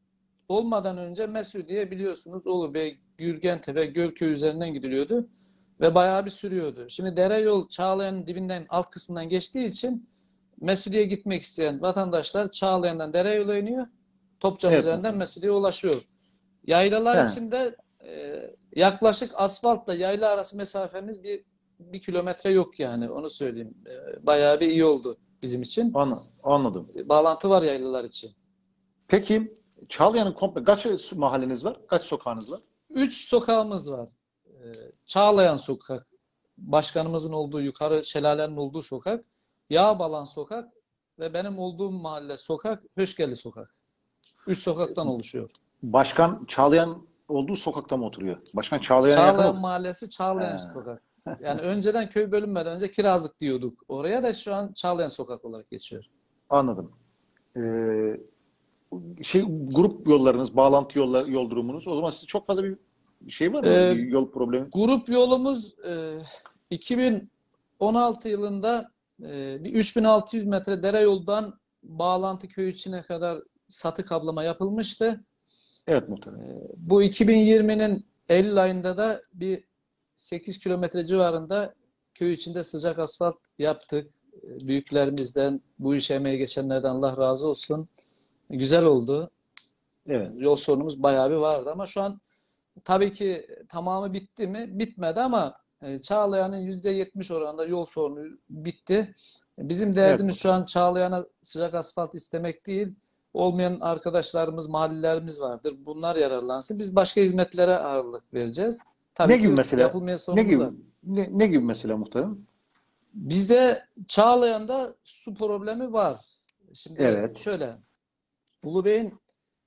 olmadan önce Mesudiye biliyorsunuz Ulubey, Gürgentepe, Gölköy üzerinden gidiliyordu ve bayağı bir sürüyordu. Şimdi dere yol Çağlayan'ın dibinden alt kısmından geçtiği için Mesudiye'ye gitmek isteyen vatandaşlar Çağlayan'dan dere yola iniyor. Topçam Evet üzerinden muhtarım. Mesudiye'ye ulaşıyor. Yaylalar He, içinde e, yaklaşık asfaltla yayla arası mesafemiz bir, bir kilometre yok yani onu söyleyeyim. E, bayağı bir iyi oldu bizim için. an- anladım. E, bağlantı var yaylalar için. Peki Çağlayan'ın komple kaç mahalleniz var? Kaç sokağınız var? Üç sokağımız var. E, Çağlayan Sokak, başkanımızın olduğu yukarı şelalenin olduğu sokak, Yağbalan Sokak ve benim olduğum mahalle sokak, Höşgeli Sokak. Üç sokaktan oluşuyor. Başkan Çağlayan olduğu sokakta mı oturuyor? Başkan Çağlayan'a yakın Çağlayan mı? Mahallesi, Çağlayan He, Sokak. Yani önceden köy bölünmeden önce Kirazlık diyorduk. Oraya da şu an Çağlayan Sokak olarak geçiyor. anladım. Ee, şey grup yollarınız, bağlantı yollar, yol durumunuz. O zaman sizin çok fazla bir şey var mı? Ee, Bir yol problemi? grup yolumuz e, iki bin on altı yılında e, bir üç bin altı yüz metre dere yoldan Bağlantı köy içine kadar satı kaplama yapılmıştı. Evet muhtarım. Bu iki bin yirminin Eylül ayında da bir sekiz kilometre civarında köy içinde sıcak asfalt yaptık. Büyüklerimizden, bu işe emeği geçenlerden Allah razı olsun. Güzel oldu. Evet. Yol sorunumuz bayağı bir vardı ama şu an tabii ki tamamı bitti mi? Bitmedi ama e, Çağlayan'ın yüzde yetmiş oranında yol sorunu bitti. Bizim Evet derdimiz şu muhtarım. an Çağlayan'a sıcak asfalt istemek değil. Olmayan arkadaşlarımız, mahallelerimiz vardır. Bunlar yararlansın. Biz başka hizmetlere ağırlık vereceğiz. Ne Tabii gibi ki mesela? yapılmayan Ne sorunumuz gibi? var. Ne, ne gibi mesela muhtarım? Bizde Çağlayan'da su problemi var. Şimdi Evet. şöyle, Ulubey'in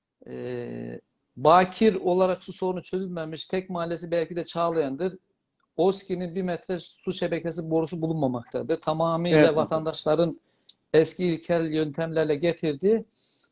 e, bakir olarak su sorunu çözülmemiş tek mahallesi belki de Çağlayan'dır. OSKİ'nin bir metre su şebekesi borusu bulunmamaktadır. Tamamıyla Evet muhtarım. vatandaşların eski ilkel yöntemlerle getirdiği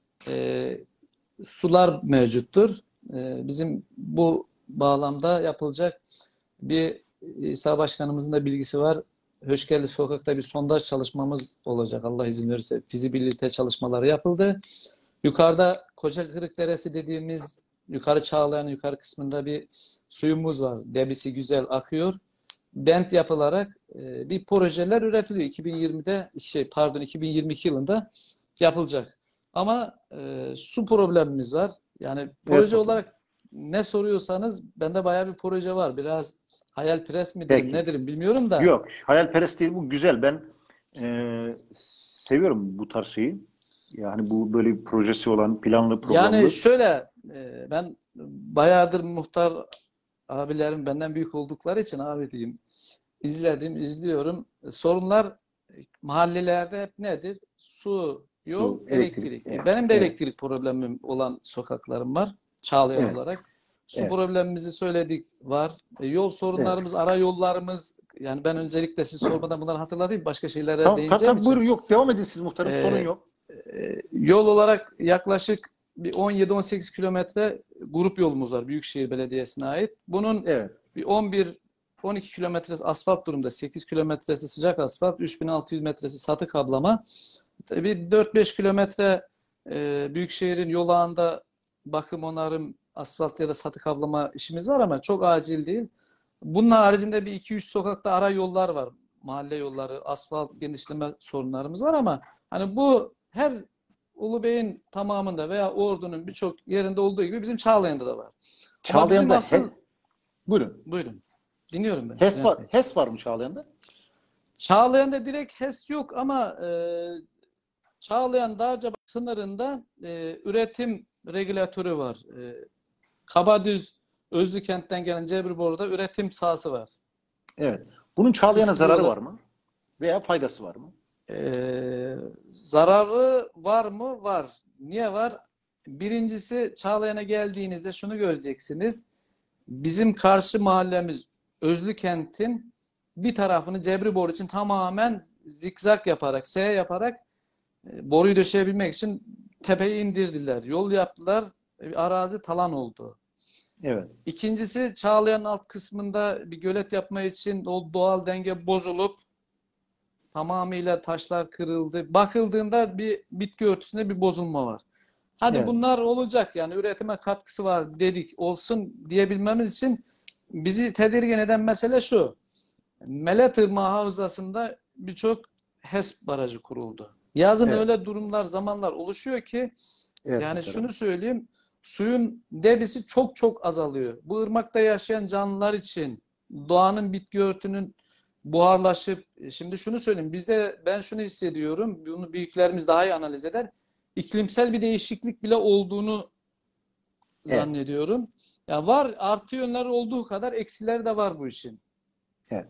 e, sular mevcuttur. E, bizim bu bağlamda yapılacak bir İsa Başkanımızın da bilgisi var. Höşgeli Sokak'ta bir sondaj çalışmamız olacak Allah izin verirse. Fizibilite çalışmaları yapıldı. Yukarıda Kocakırık Deresi dediğimiz yukarı Çağlayan'ın yukarı kısmında bir suyumuz var. Debisi güzel akıyor. Bent yapılarak e, bir projeler üretiliyor. iki bin yirmide şey pardon iki bin yirmi iki yılında yapılacak. Ama e, su problemimiz var. Yani Evet proje muhtarım. olarak ne soruyorsanız bende bayağı bir proje var. Biraz hayalperest mi derim Peki. nedir bilmiyorum da. Yok, hayalperest değil, bu güzel. Ben e, seviyorum bu tarz şeyi. Yani bu böyle bir projesi olan, planlı, Yani programlı. şöyle e, ben bayağıdır muhtar abilerim benden büyük oldukları için abi diyeyim. İzledim, izliyorum. Sorunlar e, mahallelerde hep nedir? Su, yol, Su, elektrik. elektrik. E, Evet, Benim de evet, elektrik problemim olan sokaklarım var. Çağlayan evet, olarak. Su evet, problemimizi söyledik var. E, yol evet. sorunlarımız, ara yollarımız. Yani ben öncelikle siz sormadan bunları hatırlatayım. Başka şeylere Tamam, tabii değineceğim tabii için. buyurun, yok. Devam edin siz muhtarım, sorun E, yok. e, Yol olarak yaklaşık bir on yedi on sekiz kilometre grup yolumuz var. Büyükşehir Belediyesi'ne ait. Bunun Evet, bir on bir on iki kilometresi asfalt durumda. sekiz kilometresi sıcak asfalt. üç bin altı yüz metresi satı kaplama. Bir dört beş kilometre e, Büyükşehir'in yol ağında bakım, onarım, asfalt ya da satı kaplama işimiz var ama çok acil değil. Bunun haricinde bir iki üç sokakta ara yollar var. Mahalle yolları, asfalt genişleme sorunlarımız var ama hani bu her Ulubey'in tamamında veya Ordu'nun birçok yerinde olduğu gibi bizim Çağlayan'da da var. Ama bizim Çağlayan'da asıl H, buyurun. buyurun. Dinliyorum ben HES Bülent var, Bey. HES var mı Çağlayan'da? Çağlayan'da direkt HES yok ama e, Çağlayan Dağca sınırında e, üretim regülatörü var. E, Kabadüz Özlükent'ten gelen Cebriboru'da üretim sahası var. Evet. Bunun Çağlayan'a zararı var Kısıtlıyorlar. mı? Veya faydası var mı? Ee, zararı var mı? Var. Niye var? Birincisi Çağlayan'a geldiğinizde şunu göreceksiniz. Bizim karşı mahallemiz Özlükent'in bir tarafını Cebriboru için tamamen zikzak yaparak, S yaparak e, boruyu döşeyebilmek için tepeyi indirdiler. Yol yaptılar. E, arazi talan oldu. Evet. İkincisi Çağlayan'ın alt kısmında bir gölet yapma için o doğal denge bozulup tamamıyla taşlar kırıldı. Bakıldığında bir bitki örtüsünde bir bozulma var. Hadi Evet. bunlar olacak yani üretime katkısı var dedik olsun diyebilmemiz için bizi tedirgin eden mesele şu. Melet Irmağı Havzası'nda birçok HES barajı kuruldu. Yazın Evet. öyle durumlar, zamanlar oluşuyor ki Evet yani muhtarım. şunu söyleyeyim, suyun debisi çok çok azalıyor. Bu ırmakta yaşayan canlılar için doğanın bitki örtünün buharlaşıp, şimdi şunu söyleyeyim, bizde ben şunu hissediyorum, bunu büyüklerimiz daha iyi analiz eder. İklimsel bir değişiklik bile olduğunu Evet. zannediyorum. Ya var, artı yönleri olduğu kadar eksileri de var bu işin. Evet.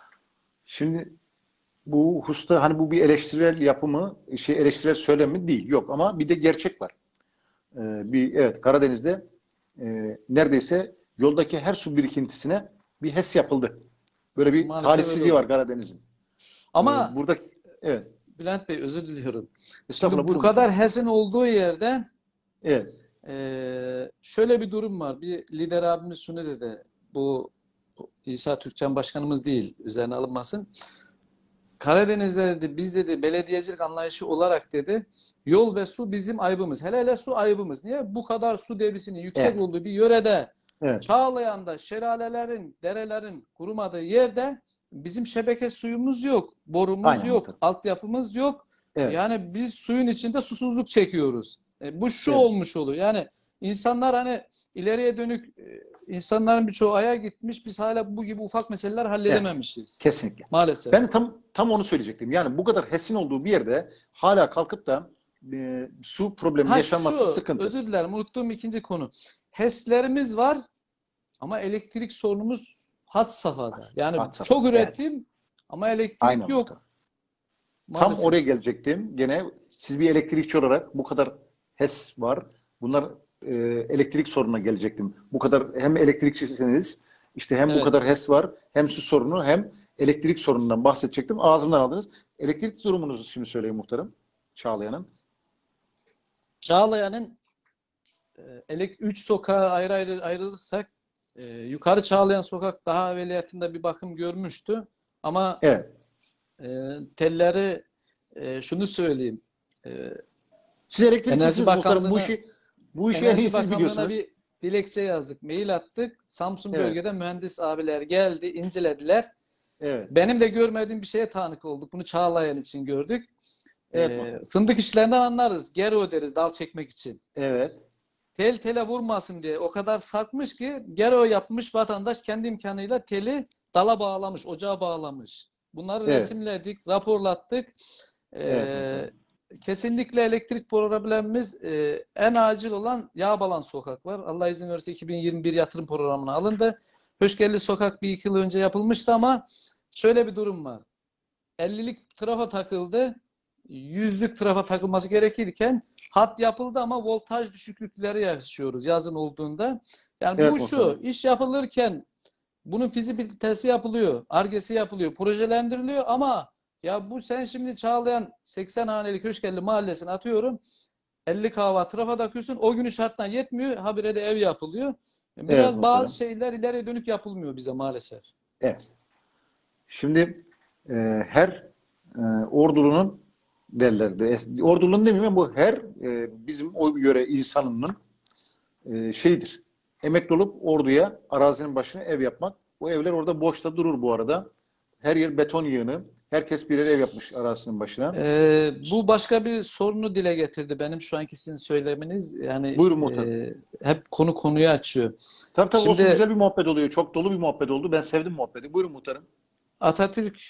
Şimdi bu hususta hani bu bir eleştirel yapımı, şey eleştirel söylemi değil. Yok ama bir de gerçek var. Ee, bir evet Karadeniz'de e, neredeyse yoldaki her su birikintisine bir HES yapıldı. Böyle bir Maalesef öyle talihsizliği var oldu. Karadeniz'in. Ee, Ama buradaki evet. Bülent Bey özür diliyorum. Estağfurullah Şimdi bu buyurun muhtarım. kadar HES'in olduğu yerde Evet. Ee, şöyle bir durum var. Bir lider abimiz şunu dedi. Bu İsa Türkçen Başkanımız değil. Üzerine alınmasın. Karadeniz'de dedi, biz dedi belediyecilik anlayışı olarak dedi yol ve su bizim ayıbımız. Hele hele su ayıbımız. Niye? Bu kadar su debisinin yüksek Evet. olduğu bir yörede Evet. Çağlayan'da şelalelerin, derelerin kurumadığı yerde bizim şebeke suyumuz yok. Borumuz Aynen yok. muhtarım. Altyapımız yok. Evet. Yani biz suyun içinde susuzluk çekiyoruz. E, bu şu Evet. olmuş oluyor. Yani insanlar hani ileriye dönük e, insanların birçoğu aya gitmiş. Biz hala bu gibi ufak meseleler Evet. halledememişiz. Kesinlikle. Maalesef. Ben de tam tam onu söyleyecektim. Yani bu kadar HES'in olduğu bir yerde hala kalkıp da e, su problemi Ha yaşanması şu, sıkıntı. özür dilerim unuttuğum ikinci konu. HES'lerimiz var ama elektrik sorunumuz had safhada. Yani Had çok safhada. Evet. üretim ama elektrik Aynen yok muhtarım. Tam maalesef. oraya gelecektim. Gene siz bir elektrikçi olarak bu kadar HES var. Bunlar e, elektrik sorununa gelecektim. Bu kadar hem elektrikçisiniz, işte hem bu Evet. kadar HES var, hem su sorunu hem elektrik sorunundan bahsedecektim. Ağzımdan aldınız. Elektrik durumunuzu şimdi söyleyeyim muhtarım. Çağlayan'ın. Çağlayan'ın üç sokağa ayrı ayrı ayrılırsak e, yukarı Çağlayan sokak daha evveliyatında bir bakım görmüştü. Ama Evet. e, telleri e, şunu söyleyeyim. E, Siz Enerji elektrikçisiniz muhtarım. Bu Bakanlığı'na işi bu işi en iyi Enerji siz Bakanlığı'na biliyorsunuz. bir dilekçe yazdık, mail attık. Samsun Evet. bölgede mühendis abiler geldi, incelediler. Evet. Benim de görmediğim bir şeye tanık olduk. Bunu Çağlayan için gördük. Evet E, muhtarım. fındık işlerinden anlarız. Gero deriz dal çekmek için. Evet. Tel tele vurmasın diye o kadar sarkmış ki gero yapmış vatandaş kendi imkanıyla teli dala bağlamış, ocağa bağlamış. Bunları Evet. resimledik, raporlattık. Evet Ee, muhtarım. kesinlikle elektrik problemimiz e, en acil olan Yağbalan sokak var. Allah izin verirse iki bin yirmi bir yatırım programına alındı. Höşkelli sokak bir iki yıl önce yapılmıştı ama şöyle bir durum var. ellilik trafo takıldı. yüzlük trafo takılması gerekirken hat yapıldı ama voltaj düşüklükleri yaşıyoruz yazın olduğunda. Yani Evet bu şu, muhtarım. iş yapılırken bunun fizibilitesi yapılıyor, argesi yapılıyor, projelendiriliyor ama ya bu sen şimdi Çağlayan seksen haneli Köşkelli mahallesine atıyorum elli kahva trafo takıyorsun o günün şartına yetmiyor habire de ev yapılıyor. Evet Biraz bazı muhtarım. şeyler ileriye dönük yapılmıyor bize maalesef. Evet. Şimdi e, her e, ordulunun derlerdi. Ordulunun demeyeyim ama bu her e, bizim o yöre insanının e, şeyidir. Emekli olup orduya arazinin başına ev yapmak. Bu evler orada boşta durur bu arada. Her yer beton yığını. Herkes birer ev yapmış arazinin başına. Ee, bu başka bir sorunu dile getirdi benim şu anki sizin söyleminiz. Yani Buyurun muhtarım. e, hep konu konuyu açıyor. Tabii tabii olsun Şimdi güzel bir muhabbet oluyor. Çok dolu bir muhabbet oldu. Ben sevdim muhabbeti. Buyurun muhtarım. Atatürk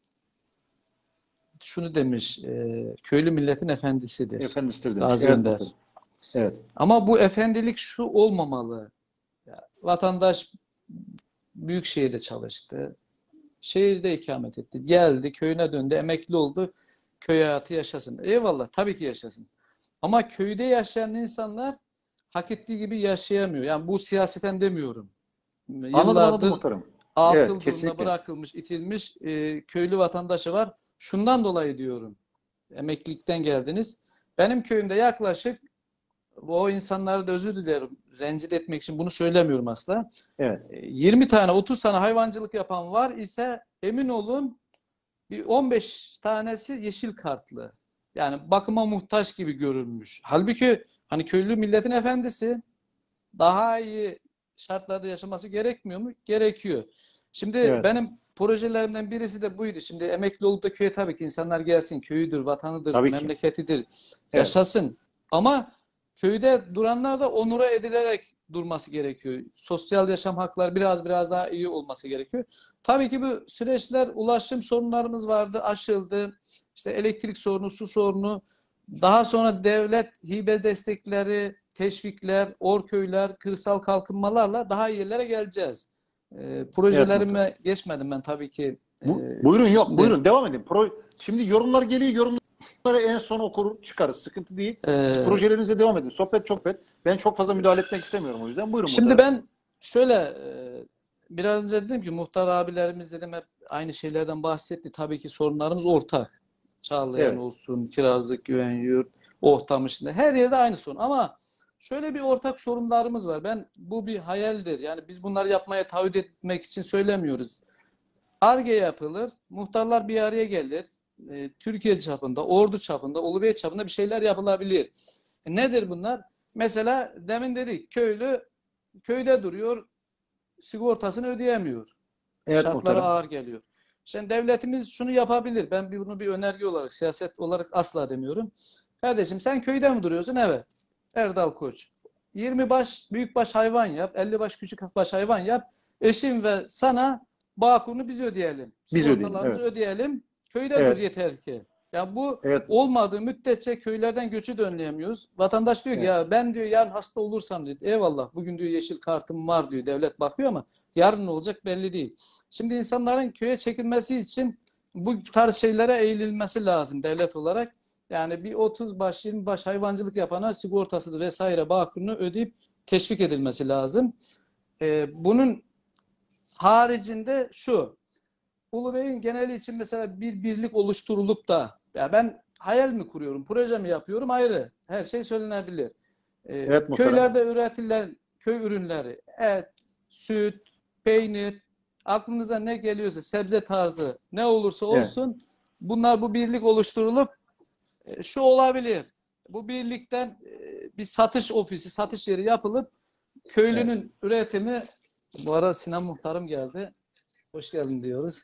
şunu demiş, e, köylü milletin efendisidir. Efendisidir demiş. Gazi Evet muhtarım. Önder. Evet. Ama bu efendilik şu olmamalı. Ya, vatandaş büyük şehirde çalıştı. Şehirde ikamet etti. Geldi, köyüne döndü, emekli oldu. Köy hayatı yaşasın. Eyvallah, tabii ki yaşasın. Ama köyde yaşayan insanlar hak ettiği gibi yaşayamıyor. Yani bu siyaseten demiyorum. Anladım anladım Yıllardır muhtarım. Evet atıl durumda kesinlikle. bırakılmış, itilmiş e, köylü vatandaşı var. Şundan dolayı diyorum. Emeklilikten geldiniz. Benim köyümde yaklaşık o insanları da özür dilerim. Rencide etmek için bunu söylemiyorum asla. Evet. E, yirmi tane otuz tane hayvancılık yapan var ise emin olun bir on beş tanesi yeşil kartlı. Yani bakıma muhtaç gibi görülmüş. Halbuki hani köylü milletin efendisi, daha iyi şartlarda yaşaması gerekmiyor mu? Gerekiyor. Şimdi Evet. benim projelerimden birisi de buydu. Şimdi emekli olup da köye tabii ki insanlar gelsin. Köyüdür, vatanıdır, Tabii ki. memleketidir. Evet. Yaşasın. Ama köyde duranlar da onura edilerek durması gerekiyor. Sosyal yaşam hakları biraz biraz daha iyi olması gerekiyor. Tabii ki bu süreçler, ulaşım sorunlarımız vardı, aşıldı. İşte elektrik sorunu, su sorunu, daha sonra devlet hibe destekleri, teşvikler, orköyler, kırsal kalkınmalarla daha iyi yerlere geleceğiz. E, Evet muhtarım. projelerime geçmedim ben tabii ki. E, Bu, buyurun yok şimdi buyurun devam edin. Pro, şimdi yorumlar geliyor, yorumları en son okur çıkarız. Sıkıntı değil. Siz e, projelerinize devam edin. Sohbet çok bet. Ben çok fazla müdahale etmek istemiyorum o yüzden. Buyurun Şimdi muhtarım. ben şöyle, e, biraz önce dedim ki muhtar abilerimiz dedim hep aynı şeylerden bahsetti. Tabii ki sorunlarımız ortak. Çağlayan Evet. olsun, Kirazlık, Güvenyurt, Ohtamış'ında her yerde aynı sorun. Ama şöyle bir ortak sorunlarımız var. Ben bu bir hayaldir. Yani biz bunları yapmaya taahhüt etmek için söylemiyoruz. Ar-Ge yapılır, muhtarlar bir araya gelir. E, Türkiye çapında, Ordu çapında, Ulubey çapında bir şeyler yapılabilir. E, nedir bunlar? Mesela demin dedik köylü köyde duruyor, sigortasını ödeyemiyor. Evet Şartları muhtarım. ağır geliyor. Şimdi devletimiz şunu yapabilir. Ben bunu bir önerge olarak, siyaset olarak asla demiyorum. Kardeşim sen köyde mi duruyorsun? Evet. Erdal Koç. yirmi baş büyükbaş hayvan yap, elli baş küçükbaş hayvan yap. Eşim ve sana Bağkur'unu biz ödeyelim. Biz ödeyelim. Sigortalarımızı Evet. ödeyelim. Köyde dur Evet. yeter ki. Ya bu Evet. olmadığı müddetçe köylerden göçü de önleyemiyoruz. Vatandaş diyor ki Evet. ya ben diyor yarın hasta olursam diyor. Eyvallah bugün diyor yeşil kartım var diyor. Devlet bakıyor ama yarın ne olacak belli değil. Şimdi insanların köye çekilmesi için bu tarz şeylere eğililmesi lazım devlet olarak. Yani bir otuz baş yirmi baş hayvancılık yapana sigortasını vesaire Bağkur'unu ödeyip teşvik edilmesi lazım. Ee, bunun haricinde şu, Ulubey'in geneli için mesela bir birlik oluşturulup da ya ben hayal mi kuruyorum, proje mi yapıyorum ayrı. Her şey söylenebilir. Ee, Evet muhtarım. köylerde üretilen köy ürünleri, et, süt, peynir, aklınıza ne geliyorsa sebze tarzı ne olursa Evet. olsun bunlar bu birlik oluşturulup e, şu olabilir. Bu birlikten e, bir satış ofisi, satış yeri yapılıp Evet. köylünün üretimi, bu arada Sinan Muhtarım geldi. Hoş geldin diyoruz.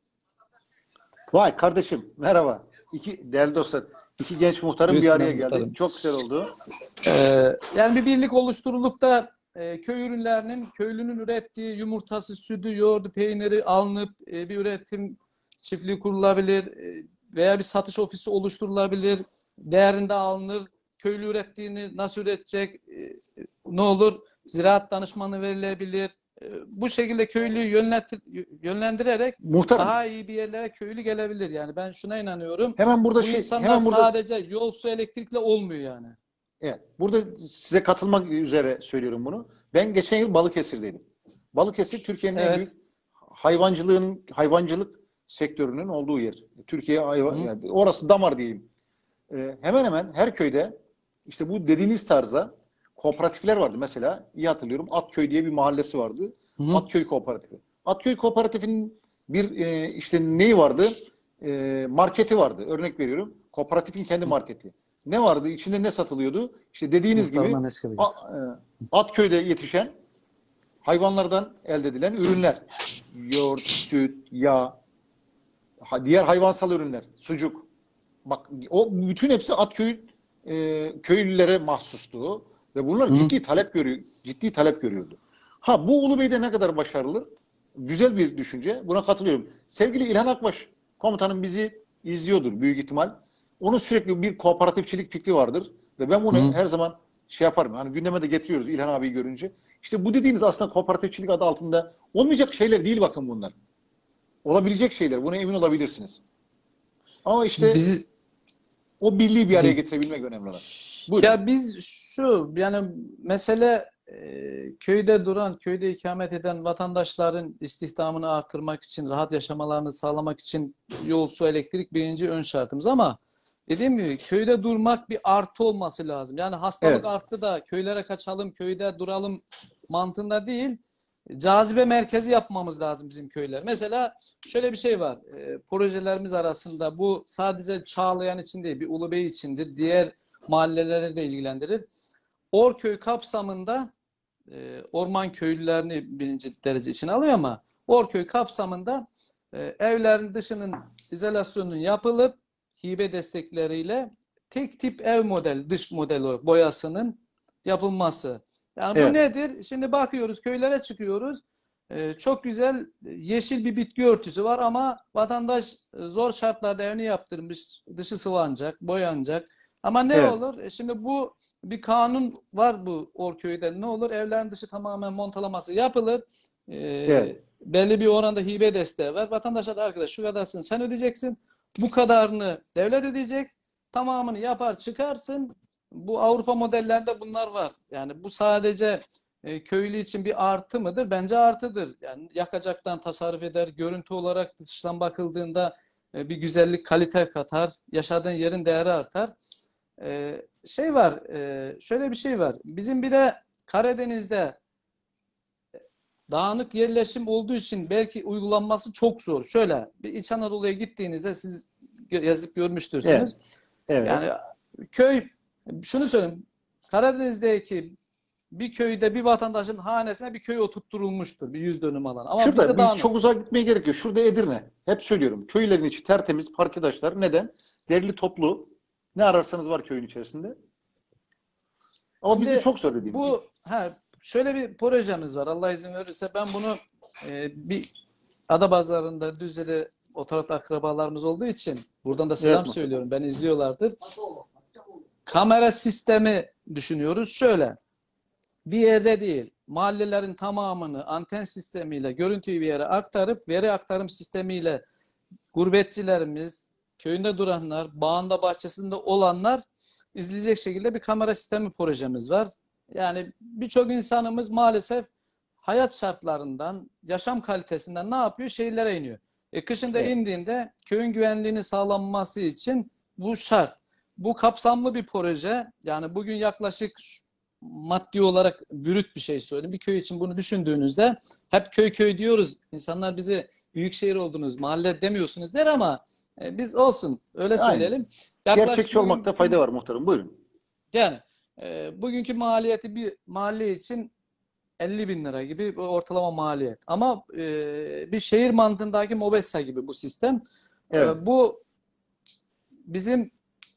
Vay kardeşim merhaba. İki değerli dostlar. İki genç muhtarım Buyur bir Sinan araya geldi. Muhtarım. Çok güzel oldu. Ee, yani bir birlik oluşturulup da e, köy ürünlerinin, köylünün ürettiği yumurtası, sütü, yoğurdu, peyniri alınıp e, bir üretim çiftliği kurulabilir e, veya bir satış ofisi oluşturulabilir. Değerinde alınır. Köylü ürettiğini nasıl üretecek? E, ne olur? Ziraat danışmanı verilebilir. E, bu şekilde köylüyü yönlendir, yönlendirerek Muhtarım. daha iyi bir yerlere köylü gelebilir. Yani ben şuna inanıyorum. Hemen burada Bu şey insanlar hemen burada sadece yol, su, elektrikle olmuyor yani. evet, burada size katılmak üzere söylüyorum bunu. Ben geçen yıl Balıkesir'deydim. Balıkesir Türkiye'nin en büyük Evet. hayvancılığın hayvancılık sektörünün olduğu yer. Türkiye hayvan Hı. yani orası damar diyeyim. Ee, hemen hemen her köyde işte bu dediğiniz tarzda kooperatifler vardı. Mesela iyi hatırlıyorum Atköy diye bir mahallesi vardı. Hı. Atköy Kooperatifi. Atköy Kooperatifinin bir e, işte neyi vardı? E, marketi vardı. Örnek veriyorum. Kooperatifin kendi marketi. Ne vardı? İçinde ne satılıyordu? İşte dediğiniz gibi Muhtarıma Nescafe A- getir. e, Atköy'de yetişen hayvanlardan elde edilen ürünler. Yoğurt, süt, yağ, diğer hayvansal ürünler, sucuk. Bak o bütün hepsi Atköy e, köylülere mahsustu ve bunlar Hı. ciddi talep görüyor, ciddi talep görüyordu. Ha bu Ulubey'de ne kadar başarılı? Güzel bir düşünce. Buna katılıyorum. Sevgili İlhan Akbaş komutanım bizi izliyordur büyük ihtimal. Onun sürekli bir kooperatifçilik fikri vardır ve ben bunu Hı. her zaman şey yaparım. Hani gündeme de getiriyoruz İlhan abiyi görünce. İşte bu dediğiniz aslında kooperatifçilik adı altında olmayacak şeyler değil bakın bunlar. Olabilecek şeyler. Buna emin olabilirsiniz. Ama Şimdi işte biz o birliği bir araya getirebilmek önemli olan. Buyurun. ya biz şu yani mesele e, köyde duran, köyde ikamet eden vatandaşların istihdamını artırmak için, rahat yaşamalarını sağlamak için yol, su, elektrik birinci ön şartımız ama dediğim gibi köyde durmak bir artı olması lazım. Yani hastalık Evet. arttı da köylere kaçalım, köyde duralım mantığında değil. cazibe merkezi yapmamız lazım bizim köyler. Mesela şöyle bir şey var. E, projelerimiz arasında bu sadece Çağlayan için değil, bir Ulubey içindir. Diğer mahalleleri de ilgilendirir. Orköy kapsamında e, orman köylülerini birinci derece içine alıyor ama Orköy kapsamında e, evlerin dışının izolasyonunun yapılıp hibe destekleriyle tek tip ev modeli, dış modeli boyasının yapılması. Yani bu Evet. nedir? Şimdi bakıyoruz, köylere çıkıyoruz. E, çok güzel yeşil bir bitki örtüsü var ama vatandaş e, zor şartlarda evini yaptırmış, dışı sıvanacak, boyanacak. Ama ne Evet. olur? E, şimdi bu bir kanun var bu Orköy'de. Ne olur? Evlerin dışı tamamen montalaması yapılır. E, Evet. belli bir oranda hibe desteği var. Vatandaşa da arkadaş şu kadarsın sen ödeyeceksin. Bu kadarını devlet ödeyecek. Tamamını yapar çıkarsın. Bu Avrupa modellerinde bunlar var. Yani bu sadece e, köylü için bir artı mıdır? Bence artıdır. Yani yakacaktan tasarruf eder. Görüntü olarak dıştan bakıldığında e, bir güzellik, kalite katar. Yaşadığın yerin değeri artar. E, şey var, e, şöyle bir şey var. Bizim bir de Karadeniz'de dağınık yerleşim olduğu için belki uygulanması çok zor. Şöyle bir İç Anadolu'ya gittiğinizde siz yazıp Evet. görmüştürsünüz. Yani Evet. köy, şunu söyleyeyim. Karadeniz'deki bir köyde bir vatandaşın hanesine bir köy oturtturulmuştur. Bir yüz dönüm alan. Ama bizde Şurada biz dağınık. çok uzağa gitmeye gerek yok. Şurada Edirne. Hep söylüyorum. Köylerin içi tertemiz, parkadaşlar. Neden? Derli toplu. Ne ararsanız var köyün içerisinde. Ama bizde Şimdi çok zor dediğiniz gibi. bu ha, şöyle bir projemiz var. Allah izin verirse ben bunu e, bir Adapazarı'nda, Düzce'de o tarafta akrabalarımız olduğu için buradan da Evet selam muhtarım. söylüyorum. Beni izliyorlardır. Kamera sistemi düşünüyoruz. Şöyle bir yerde değil, mahallelerin tamamını anten sistemiyle görüntüyü bir yere aktarıp veri aktarım sistemiyle gurbetçilerimiz, köyünde duranlar, bağında bahçesinde olanlar izleyecek şekilde bir kamera sistemi projemiz var. Yani birçok insanımız maalesef hayat şartlarından, yaşam kalitesinden ne yapıyor? Şehirlere iniyor. E, kışın da Evet. indiğinde köyün güvenliğini sağlanması için bu şart. Bu kapsamlı bir proje. Yani bugün yaklaşık maddi olarak bürüt bir şey söyleyeyim. Bir köy için bunu düşündüğünüzde hep köy köy diyoruz. İnsanlar bizi büyük şehir oldunuz, mahalle demiyorsunuz der ama e, biz olsun öyle Aynen. söyleyelim. Yaklaşık Gerçekçi olmakta bugünkü fayda var muhtarım. Buyurun. yani e, bugünkü maliyeti bir mahalle için elli bin lira gibi bir ortalama maliyet. Ama e, bir şehir mantığındaki Mobesa gibi bu sistem. Evet. E, bu bizim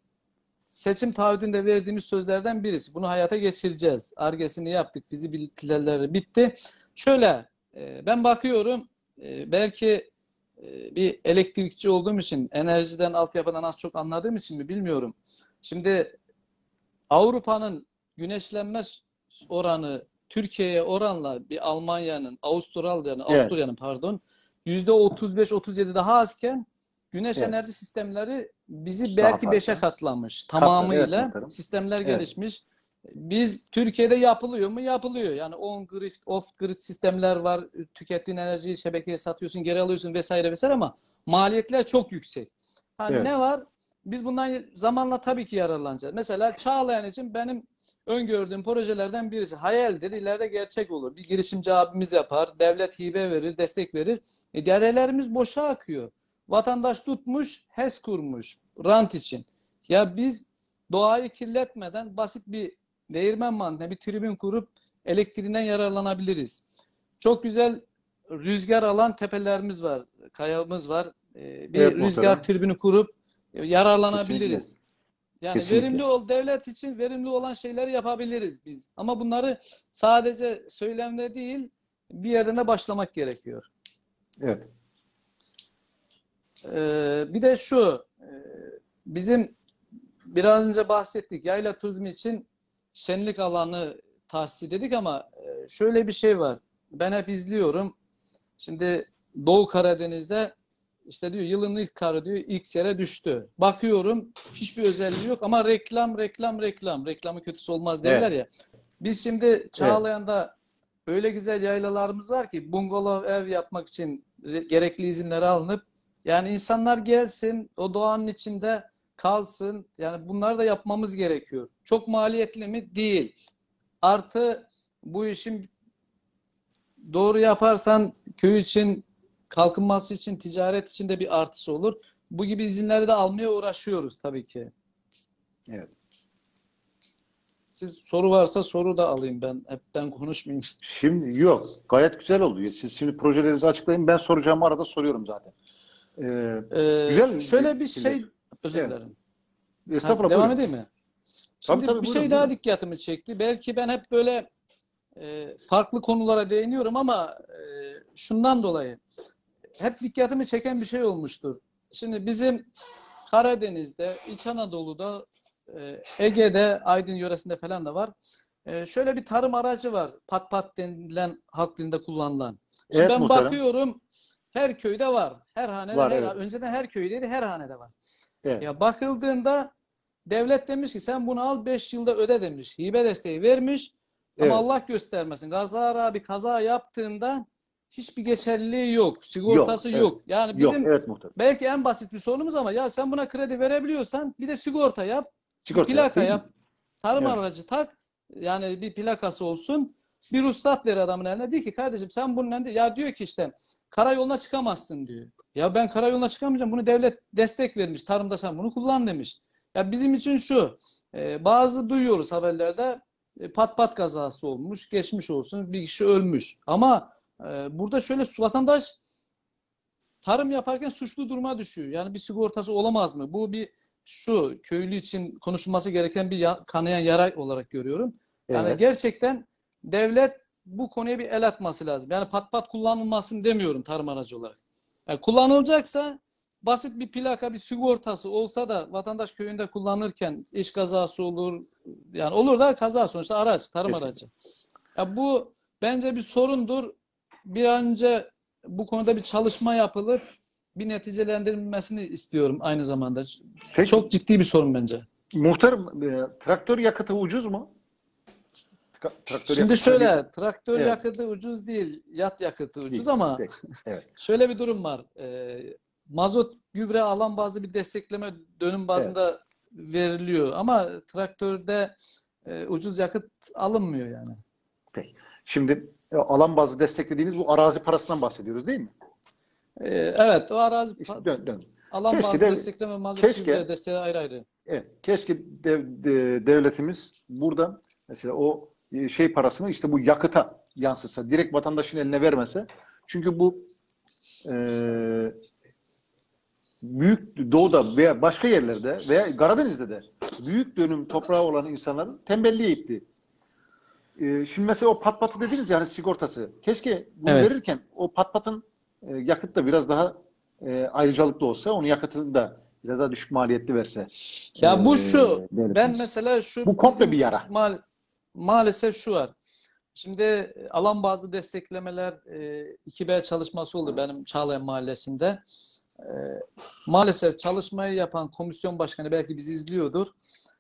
seçim taahhüdünde verdiğimiz sözlerden birisi. Bunu hayata geçireceğiz. Ar-Ge'sini yaptık. Fizibiliteleri bitti. Şöyle e, ben bakıyorum e, belki e, bir elektrikçi olduğum için enerjiden, altyapıdan az çok anladığım için mi bilmiyorum. Şimdi Avrupa'nın güneşlenme oranı Türkiye'ye oranla bir Almanya'nın, Avustralya'nın, Evet. Avusturya'nın pardon yüzde otuz beş otuz yedi daha azken güneş Evet. enerji sistemleri bizi Daha belki beşe fazla. katlamış. Katladı. Evet Tamamıyla muhtarım. sistemler Evet. gelişmiş. Biz Türkiye'de yapılıyor mu? Yapılıyor. Yani on grid, off grid sistemler var. Tükettiğin enerjiyi şebekeye satıyorsun, geri alıyorsun vesaire vesaire ama maliyetler çok yüksek. Ha, Evet. ne var? Biz bundan zamanla tabii ki yararlanacağız. Mesela Çağlayan için benim öngördüğüm projelerden birisi hayaldir. İleride gerçek olur. Bir girişimci abimiz yapar. Devlet hibe verir, destek verir. E, derelerimiz boşa akıyor. Vatandaş tutmuş, HES kurmuş rant için. Ya biz doğayı kirletmeden basit bir değirmen mantığında bir tribün kurup elektriğinden yararlanabiliriz. Çok güzel rüzgar alan tepelerimiz var, kayamız var. E, bir Evet rüzgar muhtarım. türbünü kurup Kesinlikle. yararlanabiliriz. Yani verimli Kesinlikle. ol devlet için verimli olan şeyleri yapabiliriz biz. Ama bunları sadece söylemde değil, bir yerden de başlamak gerekiyor. Evet. Ee, bir de şu, e, bizim biraz önce bahsettik, yayla turizmi için şenlik alanı tahsis dedik ama e, şöyle bir şey var. Ben hep izliyorum. Şimdi Doğu Karadeniz'de işte diyor yılın ilk karı diyor ilk yere düştü. Bakıyorum hiçbir özelliği yok ama reklam reklam reklam. Reklamı kötüsü olmaz derler Evet. ya. Biz şimdi Evet. Çağlayan'da öyle güzel yaylalarımız var ki bungalov ev yapmak için gerekli izinler alınıp yani insanlar gelsin o doğanın içinde kalsın. Yani bunları da yapmamız gerekiyor. Çok maliyetli mi? Değil. Artı bu işin doğru yaparsan köy için, kalkınması için, ticaret için de bir artısı olur. Bu gibi izinleri de almaya uğraşıyoruz tabii ki. Evet. Siz soru varsa soru da alayım ben. Hep ben konuşmayayım. Şimdi yok. Gayet güzel oldu. Siz şimdi projelerinizi açıklayın. Ben soracağımı arada soruyorum zaten. Ee, Ee, güzel şöyle bir fikirler. şey, özür Evet. dilerim. Ha, Estağfurullah, devam buyurun. edeyim mi? Tabii Şimdi tabii, bir buyurun şey daha buyurun. dikkatimi çekti. Belki ben hep böyle e, farklı konulara değiniyorum ama e, şundan dolayı hep dikkatimi çeken bir şey olmuştur. Şimdi bizim Karadeniz'de, İç Anadolu'da, e, Ege'de, Aydın yöresinde falan da var. E, şöyle bir tarım aracı var. Pat pat denilen halk dilinde kullanılan. Şimdi Evet ben muhtarım. bakıyorum her köyde var. Her hanede, Var, her, evet. önceden her köydeydi, her hanede var. Evet. Ya bakıldığında devlet demiş ki sen bunu al beş yılda öde demiş. Hibe desteği vermiş ama Evet. Allah göstermesin. Kazara bir kaza yaptığında hiçbir geçerliliği yok. Yok. Sigortası Evet. yok. Yani Yok. bizim Evet muhtarım. belki en basit bir sorunumuz ama ya sen buna kredi verebiliyorsan bir de sigorta yap. Bir Sigorta yap, plaka değil mi? yap. Tarım Evet. aracı tak. Yani bir plakası olsun. Bir ruhsat ver adamın eline. Diyor ki kardeşim sen bunun elinde ya diyor ki işte karayoluna çıkamazsın diyor. Ya ben karayoluna çıkamayacağım. Bunu devlet destek vermiş. Tarımda sen bunu kullan demiş. Ya bizim için şu, e, bazı duyuyoruz haberlerde e, pat pat kazası olmuş, geçmiş olsun, bir kişi ölmüş. Ama e, burada şöyle vatandaş tarım yaparken suçlu duruma düşüyor. Yani bir sigortası olamaz mı? Bu bir şu köylü için konuşulması gereken bir ya, kanayan yara olarak görüyorum. Yani Evet. gerçekten devlet bu konuya bir el atması lazım. Yani pat pat kullanılmasın demiyorum tarım aracı olarak. Yani kullanılacaksa basit bir plaka, bir sigortası olsa da vatandaş köyünde kullanırken iş kazası olur. Yani olur da kaza sonuçta araç, tarım Kesinlikle. aracı. Ya bu bence bir sorundur. Bir an önce bu konuda bir çalışma yapılıp bir neticelendirilmesini istiyorum aynı zamanda. Peki Çok ciddi bir sorun bence. muhtarım, e, traktör yakıtı ucuz mu? Tra- Traktör Şimdi yakıtına bir şöyle, traktör evet. yakıtı ucuz değil, yat yakıtı ucuz Değil. ama Peki. Evet. şöyle bir durum var. Ee, mazot gübre alan bazlı bir destekleme dönüm Evet. bazında veriliyor ama traktörde e, ucuz yakıt alınmıyor yani. Peki. Şimdi e, alan bazı desteklediğiniz bu arazi parasından bahsediyoruz, değil mi? Ee, evet, o arazi İşte dön, dön. alan Keşke bazlı de destekleme mazot gübre keşke desteği ayrı ayrı. evet, keşke dev- de- devletimiz burada mesela o e, şey parasını işte bu yakıta yansıtsa, direkt vatandaşın eline vermese. Çünkü bu e, büyük doğuda veya başka yerlerde veya Karadeniz'de de büyük dönüm toprağı olan insanların tembelliğe itti. E, şimdi mesela o pat patı dediniz yani sigortası. Keşke bunu Evet. verirken o pat patın e, yakıt da biraz daha e, ayrıcalıklı olsa, onun yakıtını da biraz daha düşük maliyetli verse e, Ya bu şu, ben devletimiz. mesela şu Bu komple bir bizim yara. mal, maalesef şu var. Şimdi e, alan bazlı desteklemeler e, iki B çalışması oldu benim Çağlayan Mahallesi'nde. E, maalesef çalışmayı yapan komisyon başkanı belki bizi izliyordur.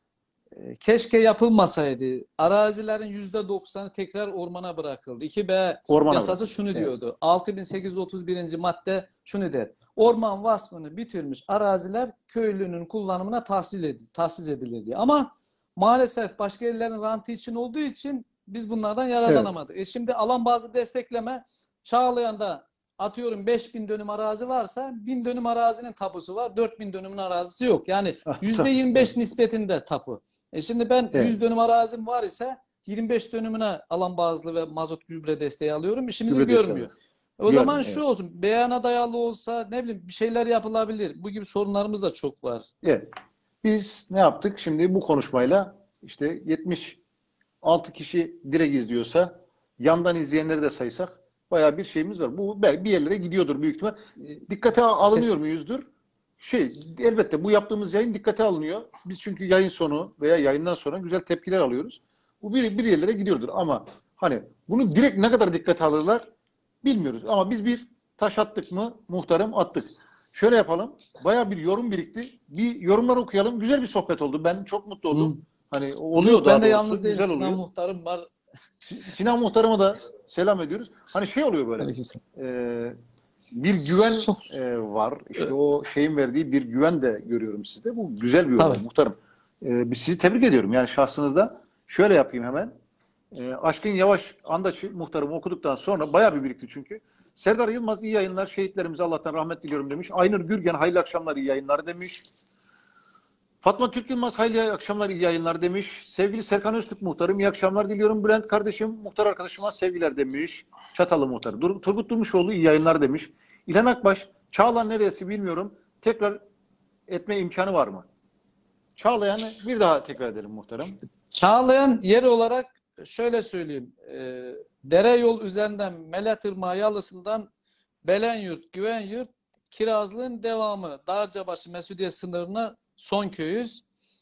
E, keşke yapılmasaydı. Arazilerin yüzde doksanı tekrar ormana bırakıldı. iki B Ormana yasası bırakıldı. şunu Evet. diyordu. altı bin sekiz yüz otuz birinci madde şunu der. Orman vasfını bitirmiş araziler köylünün kullanımına tahsis edilir, tahsis edilir diye. Ama maalesef başka yerlerin rantı için olduğu için biz bunlardan Evet. yararlanamadık. E şimdi alan bazı destekleme Çağlayan'da atıyorum beş bin dönüm arazi varsa bin dönüm arazinin tapusu var. dört bin dönümün arazisi yok. Yani Ah, yüzde tabii. yirmi beş Evet. nispetinde tapu. E şimdi ben Evet. yüz dönüm arazim var ise yirmi beş dönümüne alan bazlı ve mazot gübre desteği alıyorum. İşimizi Gübre desteği görmüyor. alıyor. E o zaman Görmüyor. şu Evet. olsun, beyana dayalı olsa ne bileyim bir şeyler yapılabilir. Bu gibi sorunlarımız da çok var. Evet. Biz ne yaptık? Şimdi bu konuşmayla işte yetmiş altı kişi direkt izliyorsa, yandan izleyenleri de saysak bayağı bir şeyimiz var. Bu belki bir yerlere gidiyordur büyük ihtimal. E, Dikkate alınıyor Kes, muyuzdur? Şey, elbette bu yaptığımız yayın dikkate alınıyor. Biz çünkü yayın sonu veya yayından sonra güzel tepkiler alıyoruz. Bu bir, bir yerlere gidiyordur ama hani bunu direkt ne kadar dikkate alırlar bilmiyoruz. Ama biz bir taş attık mı muhtarım attık. Şöyle yapalım. Bayağı bir yorum birikti. Bir yorumlar okuyalım. Güzel bir sohbet oldu. Ben çok mutlu Hı. oldum. Hani oluyor Yok ben daha de yalnız doğrusu. değilim. Güzel Sinan oluyor. Muhtarım var. Sinan Muhtarıma da selam ediyoruz. Hani şey oluyor böyle. Aleykümselam. E, bir güven Çok, e, var. e, İşte o şeyin verdiği bir güven de görüyorum sizde. Bu güzel bir yorum tabii. muhtarım. E, biz sizi tebrik ediyorum. Yani şahsınızda şöyle yapayım hemen. E, Aşkın Yavaş Andaç'ı muhtarımı okuduktan sonra bayağı bir birikti çünkü. Serdar Yılmaz iyi yayınlar. Şehitlerimize Allah'tan rahmet diliyorum demiş. Aynur Gürgen hayırlı akşamlar iyi yayınlar demiş. Fatma Türk Yılmaz hayırlı akşamlar iyi yayınlar demiş. Sevgili Serkan Öztürk muhtarım iyi akşamlar diliyorum. Bülent kardeşim muhtar arkadaşıma sevgiler demiş. Çatalı muhtarı. Dur, Turgut Durmuşoğlu iyi yayınlar demiş. İlhan Akbaş Çağlayan neresi bilmiyorum. Tekrar etme imkanı var mı? Çağlayan'ı bir daha tekrar edelim muhtarım. Çağlayan yeri olarak şöyle söyleyeyim. E, dere yol üzerinden Meletırmağı Yalısı'ndan Belenyurt, Güvenyurt, Kirazlı'nın devamı. Dağarcabaşı, Mesudiye sınırına son köyüz.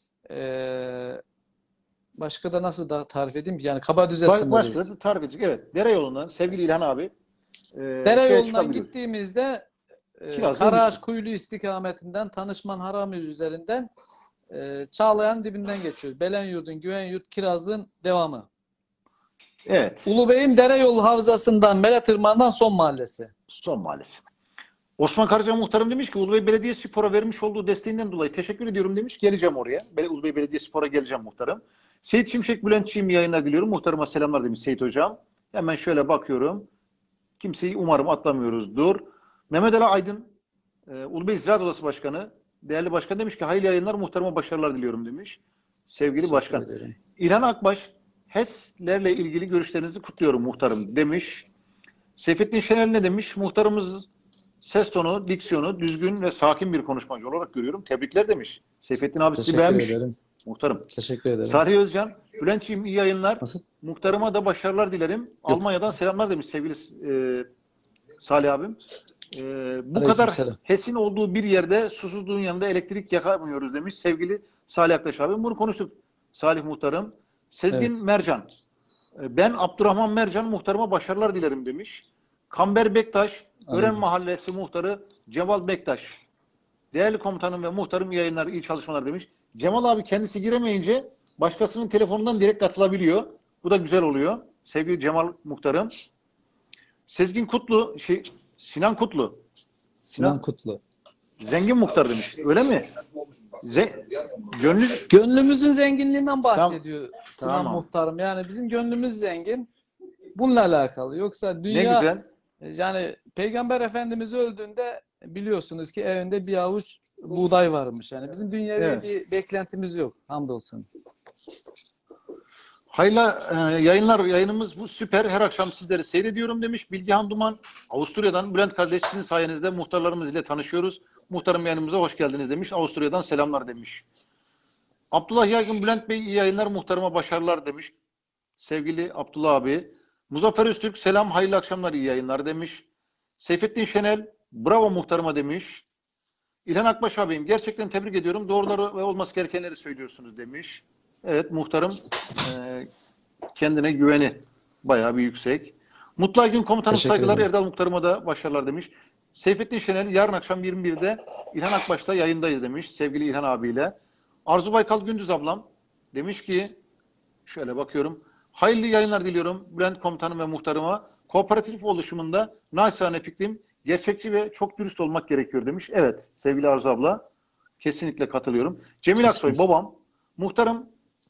E, başka da nasıl da tarif edeyim ki? Yani Kabadüz'e Baş, sınırız. başka bir tarif edecek. Evet. Dere yolundan sevgili İlhan abi. E, Dere şeye yolundan çıkabiliyoruz. gittiğimizde e, Kirazlı Karaağaç Ümit. Kuyulu istikametinden Tanışman Harami üzerinden e, Çağlayan dibinden geçiyoruz. Belenyurt'un, Güvenyurt, Kirazlı'nın devamı. Evet. Ulubey'in dere yolu havzasından Meletırmağı'ndan son mahallesi. Son maalesef. Osman Karaca muhtarım demiş ki Ulubey Belediyespor'a vermiş olduğu desteğinden dolayı teşekkür ediyorum demiş. Geleceğim oraya. Bel Ulubey Belediyespor'a geleceğim muhtarım. Seyit Şimşek Bülentçiğim yayınlar diliyorum. Muhtarıma selamlar demiş Seyit Hocam. Hemen şöyle bakıyorum. Kimseyi umarım atlamıyoruzdur. Mehmet Ali Aydın, e, Ulubey Ziraat Odası Başkanı. Değerli başkan demiş ki hayırlı yayınlar muhtarıma başarılar diliyorum demiş. Sevgili Teşekkür başkan. ederim. İlhan Akbaş, H E S'lerle ilgili görüşlerinizi kutluyorum muhtarım demiş. Seyfettin Şener ne demiş? Muhtarımız ses tonu, diksiyonu düzgün ve sakin bir konuşmacı olarak görüyorum. Tebrikler demiş. Seyfettin abi sizi Teşekkür beğenmiş. ederim. Muhtarım. Teşekkür ederim. Salih Özcan, Bülentçiğim iyi yayınlar. Nasıl? Muhtarıma da başarılar dilerim. Almanya'dan selamlar demiş sevgili e, Salih abim. E, bu kadar Aleykümselam. H E S'in olduğu bir yerde susuzluğun yanında elektrik yakamıyoruz demiş sevgili Salih Aktaş abim. Bunu konuştuk Salih muhtarım. Sezgin Evet. Mercan. E, ben Abdurrahman Mercan muhtarıma başarılar dilerim demiş. Kamber Bektaş, Ören Aleyküm. Mahallesi muhtarı Cemal Bektaş. Değerli komutanım ve muhtarım iyi yayınlar, iyi çalışmalar demiş. Cemal abi kendisi giremeyince başkasının telefonundan direkt katılabiliyor. Bu da güzel oluyor. Sevgili Cemal muhtarım. Sezgin Kutlu, şey, Sinan Kutlu. Sinan Kutlu. Zengin muhtar demiş. Öyle mi? Ze gönlü Gönlümüzün zenginliğinden bahsediyor Sinan Tamam. Muhtarım. Yani bizim gönlümüz zengin. Bununla alakalı. Yoksa ne dünya güzel. yani Peygamber Efendimiz öldüğünde biliyorsunuz ki evinde bir avuç buğday varmış. Yani bizim dünyevi Evet. bir beklentimiz yok. Hamdolsun. Hayırlı e, yayınlar. Yayınımız bu süper. Her akşam sizleri seyrediyorum demiş. Bilgehan Duman Avusturya'dan. Bülent kardeş sizin sayenizde muhtarlarımız ile tanışıyoruz. Muhtarım yayınımıza hoş geldiniz demiş. Avusturya'dan selamlar demiş. Abdullah Yaygın Bülent Bey iyi yayınlar muhtarıma başarılar demiş. Sevgili Abdullah abi. Muzaffer Öztürk selam hayırlı akşamlar iyi yayınlar demiş. Seyfettin Şenel bravo muhtarıma demiş. İlhan Akbaş abim gerçekten tebrik ediyorum. Doğruları ve olması gerekenleri söylüyorsunuz demiş. Evet muhtarım e, kendine güveni bayağı bir yüksek. Mutlu Aygün komutanım Teşekkür saygılar ederim. Erdal muhtarıma da başarılar demiş. Seyfettin Şenel yarın akşam yirmi birde İlhan Akbaş'ta yayındayız demiş sevgili İlhan abiyle. Arzu Baykal Gündüz ablam demiş ki şöyle bakıyorum. Hayırlı yayınlar diliyorum Bülent komutanım ve muhtarıma. Kooperatif oluşumunda naçizane fikrim gerçekçi ve çok dürüst olmak gerekiyor demiş. Evet sevgili Arzu abla kesinlikle katılıyorum. Cemil Aksoy Kesinlikle. babam muhtarım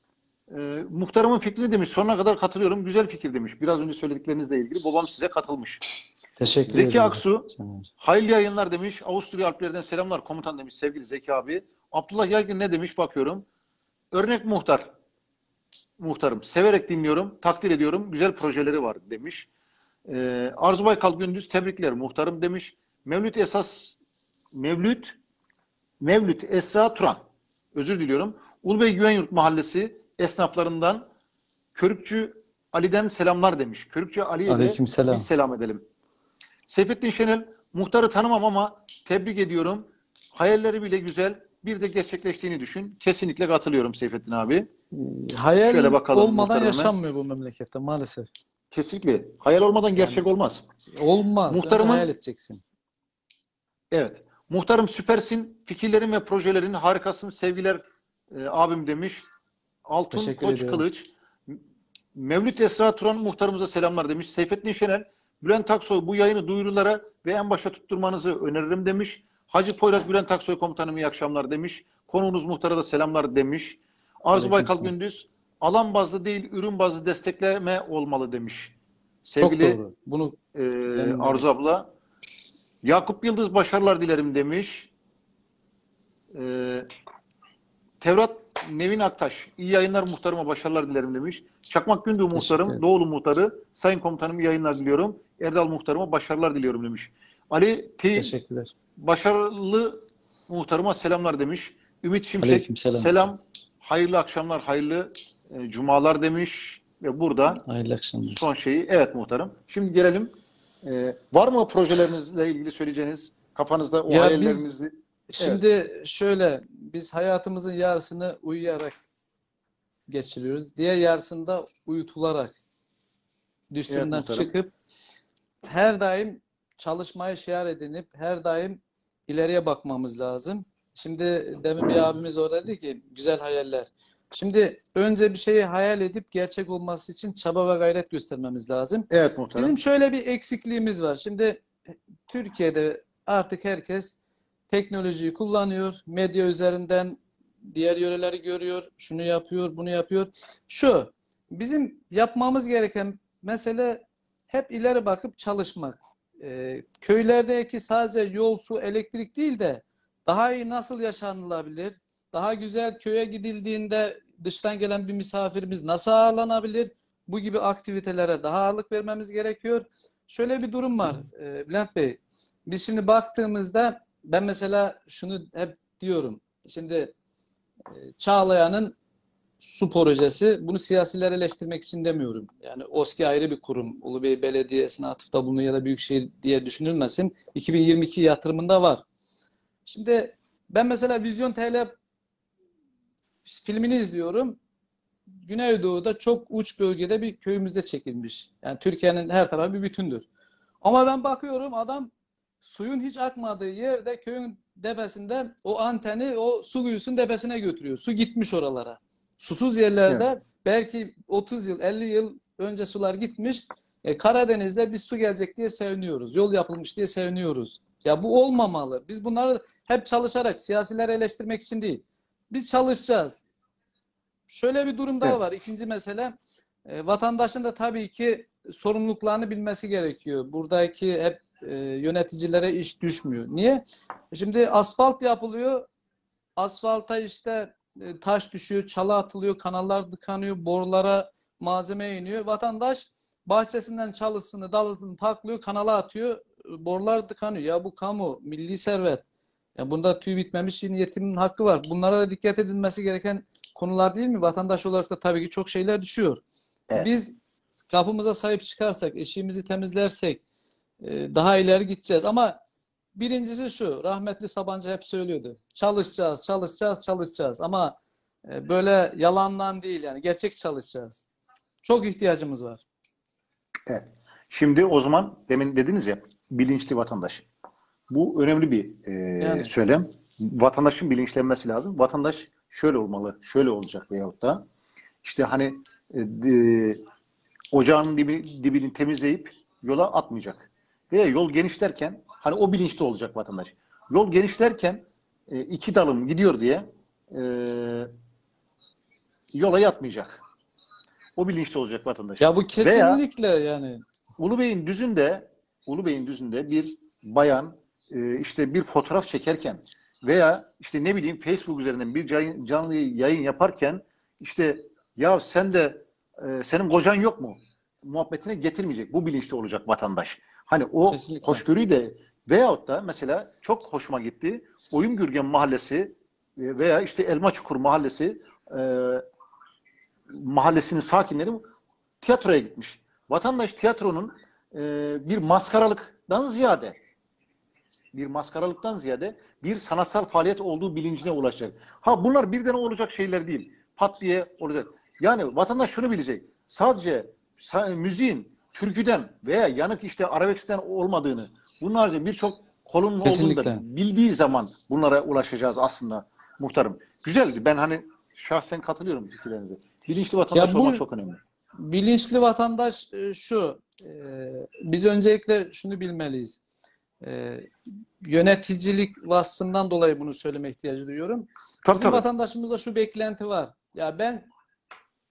e, muhtarımın fikrini demiş sonuna kadar katılıyorum. Güzel fikir demiş. Biraz önce söylediklerinizle ilgili babam size katılmış. Teşekkür Zeki ederim. Aksu hayırlı yayınlar demiş. Avusturya Alplerden selamlar komutan demiş sevgili Zeki abi. Abdullah Yaygın ne demiş bakıyorum. Örnek muhtar. Muhtarım. Severek dinliyorum. Takdir ediyorum. Güzel projeleri var demiş. Ee, Arzu Baykal Gündüz tebrikler muhtarım demiş. Mevlüt Esas Mevlüt Mevlüt Esra Turan. Özür diliyorum. Ulubey Güvenyurt Mahallesi esnaflarından Körükçü Ali'den selamlar demiş. Körükçü Ali'ye de Aleykümselam. biz selam edelim. Seyfettin Şenel muhtarı tanımam ama tebrik ediyorum. Hayalleri bile güzel. Bir de gerçekleştiğini düşün. Kesinlikle katılıyorum Seyfettin abi. Hayal Şöyle bakalım olmadan muhtarıma. yaşanmıyor bu memlekette maalesef. Kesinlikle. Hayal olmadan gerçek olmaz. Olmaz. Önce Muhtarımın hayal edeceksin. evet. Muhtarım süpersin. Fikirlerin ve projelerin harikasın. Sevgiler e, abim demiş. Altun Teşekkür Koç ediyorum. Kılıç. Mevlüt Esra Turan muhtarımıza selamlar demiş. Seyfettin Şenel, Bülent Aksoy bu yayını duyurulara ve en başa tutturmanızı öneririm demiş. Hacı Poyraz Bülent Aksoy komutanım iyi akşamlar demiş. Konuğunuz muhtara da selamlar demiş. Arzu Baykal Aleykümselam. Gündüz alan bazlı değil, ürün bazlı destekleme olmalı demiş. Çok Sevgili doğru. Bunu e, demin Arzu dedik. abla. Yakup Yıldız başarılar dilerim demiş. E, Tevrat Nevin Aktaş, iyi yayınlar muhtarıma başarılar dilerim demiş. Çakmak Gündoğdu Teşekkür muhtarım, ederim. Doğulu muhtarı, Sayın komutanım iyi yayınlar diliyorum. Erdal muhtarıma başarılar diliyorum demiş. Ali T. Teşekkürler. Başarılı muhtarıma selamlar demiş. Ümit Şimşek, Aleykümselam hocam. selam, hayırlı akşamlar, hayırlı e, cumalar demiş. Ve burada Hayırlı akşamlar. son şeyi, evet muhtarım. Şimdi gelelim. E, var mı projelerinizle ilgili söyleyeceğiniz, kafanızda o Ya biz hayallerinizi? Evet, şimdi şöyle, biz hayatımızın yarısını uyuyarak geçiriyoruz. Diğer yarısını da uyutularak evet düsturundan muhtarım. çıkıp her daim çalışmayı şiar edinip her daim ileriye bakmamız lazım. Şimdi demin bir abimiz orada dedi ki güzel hayaller. Şimdi önce bir şeyi hayal edip gerçek olması için çaba ve gayret göstermemiz lazım. Evet muhtarım. Bizim şöyle bir eksikliğimiz var. Şimdi Türkiye'de artık herkes teknolojiyi kullanıyor. Medya üzerinden diğer yöreleri görüyor. Şunu yapıyor, bunu yapıyor. Şu, bizim yapmamız gereken mesele hep ileri bakıp çalışmak. Ee, köylerdeki sadece yol, su, elektrik değil de daha iyi nasıl yaşanılabilir? Daha güzel köye gidildiğinde dıştan gelen bir misafirimiz nasıl ağırlanabilir? Bu gibi aktivitelere daha ağırlık vermemiz gerekiyor. Şöyle bir durum var e, Bülent Bey. Biz şimdi baktığımızda ben mesela şunu hep diyorum. Şimdi e, Çağlayan'ın su projesi, bunu siyasiler eleştirmek için demiyorum. Yani OSKİ ayrı bir kurum. Ulubey Belediyesi'ne atıfta bulunuyor ya da Büyükşehir diye düşünülmesin. iki bin yirmi iki yatırımında var. Şimdi ben mesela Vizyon T L filmini izliyorum. Güneydoğu'da çok uç bölgede bir köyümüzde çekilmiş. Yani Türkiye'nin her tarafı bir bütündür. Ama ben bakıyorum adam suyun hiç akmadığı yerde köyün tepesinde o anteni o su kuyusunun tepesine götürüyor. Su gitmiş oralara. Susuz yerlerde Evet. belki otuz yıl elli yıl önce sular gitmiş. E, Karadeniz'de bir su gelecek diye seviniyoruz. Yol yapılmış diye seviniyoruz. Ya bu olmamalı. Biz bunları hep çalışarak siyasileri eleştirmek için değil. Biz çalışacağız. Şöyle bir durum daha Evet. var. İkinci mesele e, vatandaşın da tabii ki sorumluluklarını bilmesi gerekiyor. Buradaki hep e, yöneticilere iş düşmüyor. Niye? Şimdi asfalt yapılıyor. Asfalta işte e, taş düşüyor, çalı atılıyor, kanallar tıkanıyor, borulara malzeme iniyor. Vatandaş bahçesinden çalısını, dalısını taklıyor, kanala atıyor, e, borular tıkanıyor. Ya bu kamu, milli servet. Ya bunda tüy bitmemiş yetimin hakkı var. Bunlara da dikkat edilmesi gereken konular değil mi? Vatandaş olarak da tabii ki çok şeyler düşüyor. Evet. Biz kapımıza sahip çıkarsak, eşiğimizi temizlersek e, daha ileri gideceğiz. Ama birincisi şu, rahmetli Sabancı hep söylüyordu. Çalışacağız, çalışacağız, çalışacağız. Ama e, böyle yalandan değil yani gerçek çalışacağız. Çok ihtiyacımız var. Evet. Şimdi o zaman demin dediniz ya, bilinçli vatandaş. Bu önemli bir e, Yani söylem. Vatandaşın bilinçlenmesi lazım. Vatandaş şöyle olmalı, şöyle olacak veyahut da işte hani e, e, ocağın dibi, dibini temizleyip yola atmayacak. Veya yol genişlerken hani o bilinçli olacak vatandaş. Yol genişlerken e, iki dalım gidiyor diye e, yola yatmayacak. O bilinçli olacak vatandaş. ya bu Veya kesinlikle yani Ulubey'in düzünde Ulubey'in düzünde bir bayan e, işte bir fotoğraf çekerken veya işte ne bileyim Facebook üzerinden bir canlı yayın yaparken işte ya sen de e, senin kocan yok mu muhabbetine getirmeyecek. Bu bilinçli olacak vatandaş. Hani o kesinlikle. hoşgörüyü de veyahut da mesela çok hoşuma gitti. Oyungürgen Mahallesi e, veya işte Elmaçukur Mahallesi e, mahallesinin sakinleri tiyatroya gitmiş. Vatandaş tiyatronun e, bir maskaralıktan ziyade bir maskaralıktan ziyade bir sanatsal faaliyet olduğu bilincine ulaşacak. Ha bunlar birden olacak şeyler değil. Pat diye olacak. Yani vatandaş şunu bilecek. Sadece müziğin türküden veya yanık işte arabeskten olmadığını, bunun haricinde birçok kolunun olduğunu Kesinlikle. da bildiği zaman bunlara ulaşacağız aslında muhtarım. Güzeldi. Ben hani şahsen katılıyorum fikirlerinize. Bilinçli vatandaş Ya bu olmak çok önemli. bilinçli vatandaş e, şu, e, biz öncelikle şunu bilmeliyiz. E, yöneticilik vasfından dolayı bunu söyleme ihtiyacı duyuyorum. Tabii Bizim tabii. vatandaşımızda şu beklenti var. Ya ben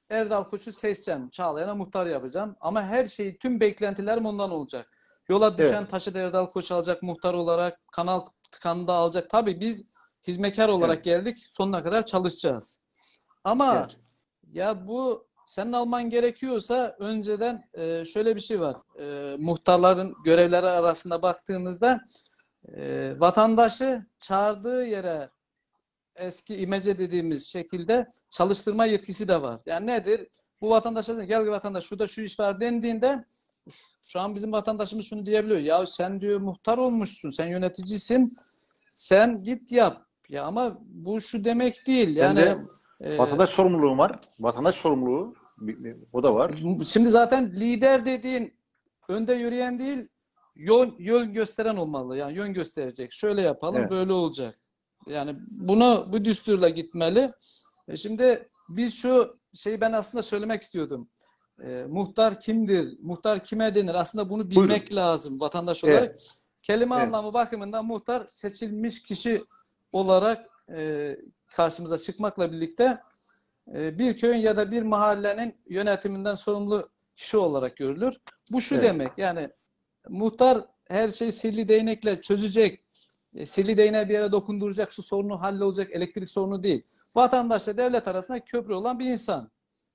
Erdal Koç'u seçeceğim. Çağlayan'a muhtar yapacağım. Ama her şeyi, tüm beklentilerim ondan olacak. Yola düşen Evet. taşı da Erdal Koç alacak muhtar olarak. Kanal tıkanında alacak. Tabii biz hizmetkar olarak Evet. geldik. Sonuna kadar çalışacağız. Ama Evet. ya bu senin alman gerekiyorsa önceden e, şöyle bir şey var. E, muhtarların görevleri arasında baktığımızda e, vatandaşı çağırdığı yere eski imece dediğimiz şekilde çalıştırma yetkisi de var. Yani nedir? Bu vatandaşa diyor, gel vatandaş şurada şu iş var dendiğinde şu an bizim vatandaşımız şunu diyebiliyor. Ya sen diyor muhtar olmuşsun, sen yöneticisin, sen git yap. Ya ama bu şu demek değil. Ben Yani de e, vatandaş sorumluluğum var. Vatandaş sorumluluğu bir- bir- o da var. şimdi zaten lider dediğin önde yürüyen değil, yol, yol gösteren olmalı. Yani yön gösterecek. Şöyle yapalım, Evet. böyle olacak. Yani bunu bu düsturla gitmeli. E şimdi biz şu şeyi ben aslında söylemek istiyordum. E, muhtar kimdir? Muhtar kime denir? Aslında bunu Buyurun. bilmek lazım vatandaş olarak. Evet. Kelime Evet. anlamı bakımından muhtar seçilmiş kişi olarak e, karşımıza çıkmakla birlikte e, bir köyün ya da bir mahallenin yönetiminden sorumlu kişi olarak görülür. Bu şu Evet. demek, yani muhtar her şeyi sihirli değnekle çözecek, e, sihirli değneği bir yere dokunduracak, su sorunu hallolacak, elektrik sorunu değil. Vatandaşla devlet arasında köprü olan bir insan.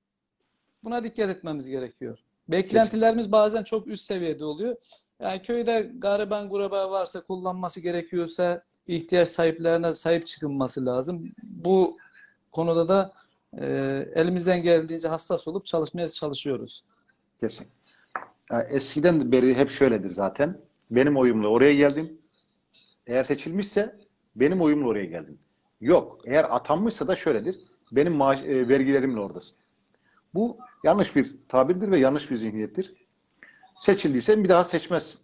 Buna dikkat etmemiz gerekiyor. Kesinlikle. Beklentilerimiz bazen çok üst seviyede oluyor. Yani köyde gariban gureba varsa, kullanması gerekiyorsa ihtiyaç sahiplerine sahip çıkılması lazım. Bu konuda da e, elimizden geldiğince hassas olup çalışmaya çalışıyoruz. Kesin. Ya eskiden beri hep şöyledir zaten. Benim oyumla oraya geldim. Eğer seçilmişse benim oyumla oraya geldim. Yok. Eğer atanmışsa da şöyledir. Benim maaş, e, vergilerimle oradasın. Bu yanlış bir tabirdir ve yanlış bir zihniyettir. Seçildiysen bir daha seçmezsin.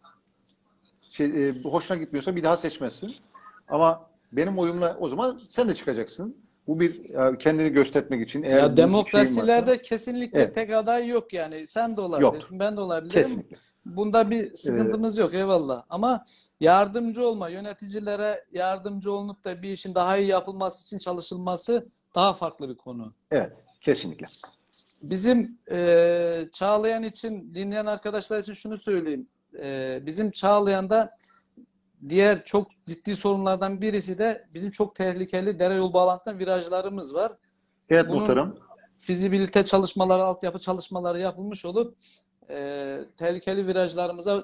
Şey, e, hoşuna gitmiyorsa bir daha seçmezsin. Ama benim oyumla o zaman sen de çıkacaksın. Bu bir e, kendini göstermek için Ya eğer bu şeyin varsa. demokrasilerde kesinlikle Evet. tek aday yok yani. Sen de Yoktur. olabilirsin, ben de olabilirim. Kesinlikle. Bunda bir Ee, sıkıntımız yok, eyvallah. Ama yardımcı olma, yöneticilere yardımcı olunup da bir işin daha iyi yapılması için çalışılması daha farklı bir konu. evet. Kesinlikle. Bizim e, Çağlayan için, dinleyen arkadaşlar için şunu söyleyeyim. E, bizim Çağlayan'da diğer çok ciddi sorunlardan birisi de bizim çok tehlikeli dere yol bağlantıdan virajlarımız var. Evet Bunun muhtarım. fizibilite çalışmaları, altyapı çalışmaları yapılmış olup e, tehlikeli virajlarımıza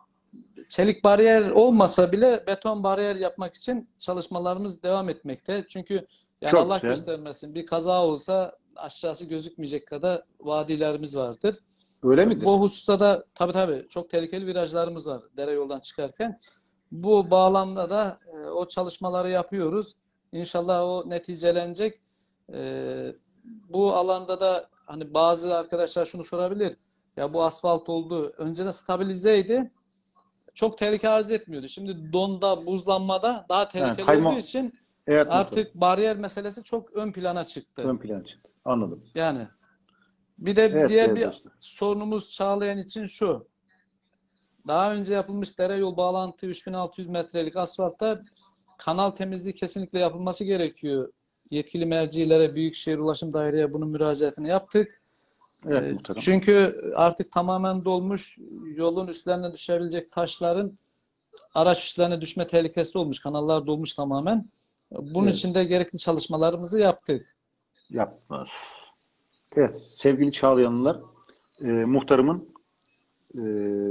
çelik bariyer olmasa bile beton bariyer yapmak için çalışmalarımız devam etmekte. Çünkü yani Çok Allah güzel. göstermesin bir kaza olsa aşağısı gözükmeyecek kadar vadilerimiz vardır. Öyle Bu midir? hususta da tabii tabii çok tehlikeli virajlarımız var dere yoldan çıkarken. Bu bağlamda da e, o çalışmaları yapıyoruz. İnşallah o neticelenecek. E, bu alanda da hani bazı arkadaşlar şunu sorabilir. Ya bu asfalt oldu. Önceden stabilizeydi. Çok tehlike arz etmiyordu. Şimdi donda, buzlanmada daha Yani tehlikeli olduğu kayma. için Evet muhtarım. artık bariyer meselesi çok ön plana çıktı. Ön plan çıktı. Anladım. Yani bir de Evet diğer değerli bir dostum. sorunumuz Çağlayan için şu. Daha önce yapılmış dere yol bağlantı üç bin altı yüz metrelik asfaltta kanal temizliği kesinlikle yapılması gerekiyor. Yetkili mercilere, Büyükşehir Ulaşım Daire'ye bunun müracaatını yaptık. Evet E, muhtarım. Çünkü artık tamamen dolmuş, yolun üstlerine düşebilecek taşların araç üstlerine düşme tehlikesi olmuş. Kanallar dolmuş tamamen. Bunun Evet. için de gerekli çalışmalarımızı yaptık. Yapmaz. Evet sevgili Çağlayanlılar, e, muhtarımın e,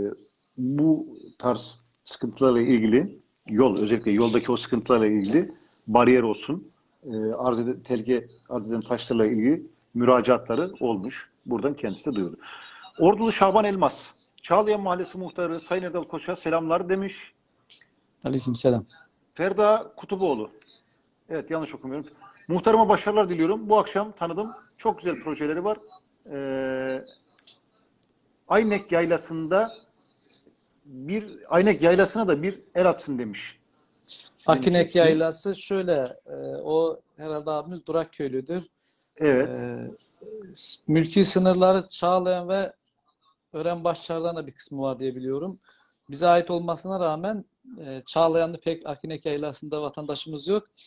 bu tarz sıkıntılarla ilgili yol, özellikle yoldaki o sıkıntılarla ilgili bariyer olsun, e, arz eden, tehlike arz eden taşlarla ilgili müracaatları olmuş. Buradan kendisi de duyurdu. Ordulu Şaban Elmas, Çağlayan Mahallesi Muhtarı Sayın Erdal Koç'a selamlar demiş. Aleykümselam. Ferda Kutuboğlu, evet yanlış okumuyorum. Muhtarıma başarılar diliyorum. Bu akşam tanıdım. Çok güzel projeleri var. Ee, Aynek Yaylası'nda bir Aynek Yaylası'na da bir el atsın demiş. Sizin için. Akinek Sizin, Yaylası şöyle, e, o herhalde abimiz Durak köylüdür. evet. E, Mülki sınırları Çağlayan ve Örenbaşçılar'dan da bir kısmı var diye biliyorum. Bize ait olmasına rağmen e, Çağlayan'da pek Akinek Yaylası'nda vatandaşımız yok.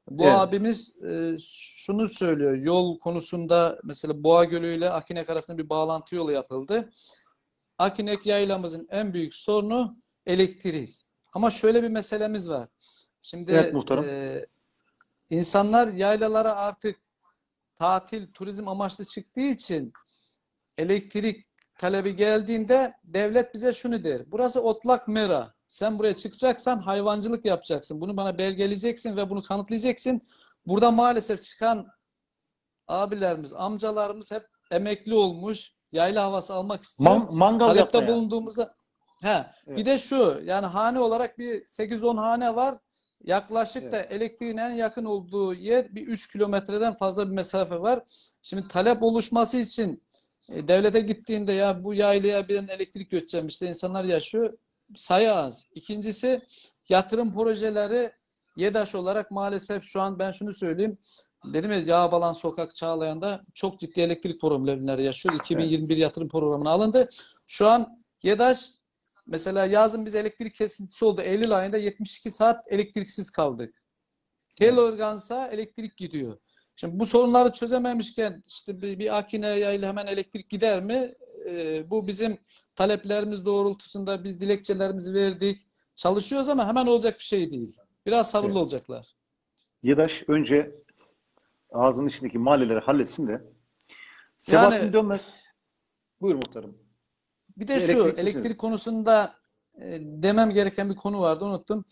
Bu Evet. abimiz e, şunu söylüyor. Yol konusunda mesela Boğa Gölü ile Akinek arasında bir bağlantı yolu yapıldı. Akinek yaylamızın en büyük sorunu elektrik. Ama şöyle bir meselemiz var. Evet Şimdi muhtarım. e, insanlar yaylalara artık tatil, turizm amaçlı çıktığı için elektrik talebi geldiğinde devlet bize şunu der. Burası otlak mera. Sen buraya çıkacaksan hayvancılık yapacaksın. Bunu bana belgeleyeceksin ve bunu kanıtlayacaksın. Burada maalesef çıkan abilerimiz, amcalarımız hep emekli olmuş. Yayla havası almak istiyor. Man- mangal Talepte yapmaya. bulunduğumuzda he, bir Evet. de şu yani hane olarak bir sekiz on hane var. Yaklaşık Evet. da elektriğin en yakın olduğu yer bir üç kilometreden fazla bir mesafe var. Şimdi talep oluşması için e, devlete gittiğinde ya bu yaylaya bir elektrik götüreceğim işte insanlar yaşıyor. Sayı az. İkincisi yatırım projeleri YEDAŞ olarak maalesef şu an ben şunu söyleyeyim. Dedim ya Yağbalan Sokak Çağlayan'da çok ciddi elektrik problemleri yaşıyor. Evet. iki bin yirmi bir yatırım programına alındı. Şu an YEDAŞ mesela yazın biz elektrik kesintisi oldu. Eylül ayında yetmiş iki saat elektriksiz kaldık. Tel organsa elektrik gidiyor. Şimdi bu sorunları çözememişken işte bir, bir Akine yayla hemen elektrik gider mi? Ee, bu bizim taleplerimiz doğrultusunda biz dilekçelerimizi verdik. Çalışıyoruz ama hemen olacak bir şey değil. Biraz sabırlı Evet. olacaklar. YEDAŞ önce ağzının içindeki mahalleleri halletsin de Sebahattin Yani Dönmez. Buyur muhtarım. bir de Şey, şu elektriksizsiniz. elektrik konusunda e, demem gereken bir konu vardı unuttum.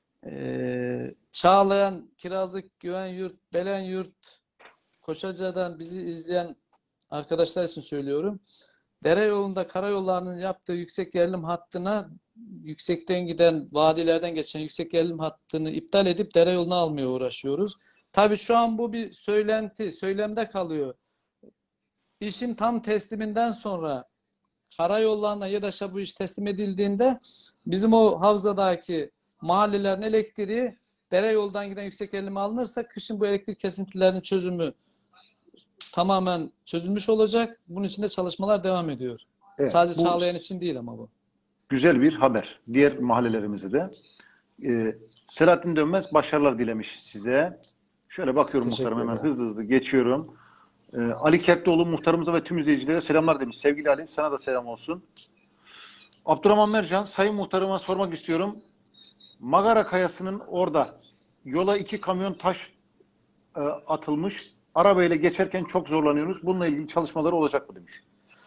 E, Çağlayan, Kirazlık, Güvenyurt, Belenyurt, Koşaca'dan bizi izleyen arkadaşlar için söylüyorum. Dere yolunda karayollarının yaptığı yüksek gerilim hattına yüksekten giden vadilerden geçen yüksek gerilim hattını iptal edip dere yoluna almaya uğraşıyoruz. Tabii şu an bu bir söylenti, söylemde kalıyor. İşin tam tesliminden sonra karayollarına YEDAŞ'a bu iş teslim edildiğinde bizim o havzadaki mahallelerin elektriği dere yoldan giden yüksek gerilime alınırsa kışın bu elektrik kesintilerinin çözümü tamamen çözülmüş olacak. Bunun için de çalışmalar devam ediyor. Evet. Sadece Bu Çağlayan için değil ama bu. güzel bir haber. Diğer mahallelerimize de. Ee, Selahattin Dönmez başarılar dilemiş size. Şöyle bakıyorum muhtarım, Teşekkür hemen ederim. hızlı hızlı geçiyorum. Ee, Ali Kertoğlu muhtarımıza ve tüm izleyicilere selamlar demiş. Sevgili Ali, sana da selam olsun. Abdurrahman Mercan, sayın muhtarıma sormak istiyorum. Magara Kayası'nın orada yola iki kamyon taş e, atılmış. Arabayla geçerken çok zorlanıyoruz. Bununla ilgili çalışmaları olacak mı demiş.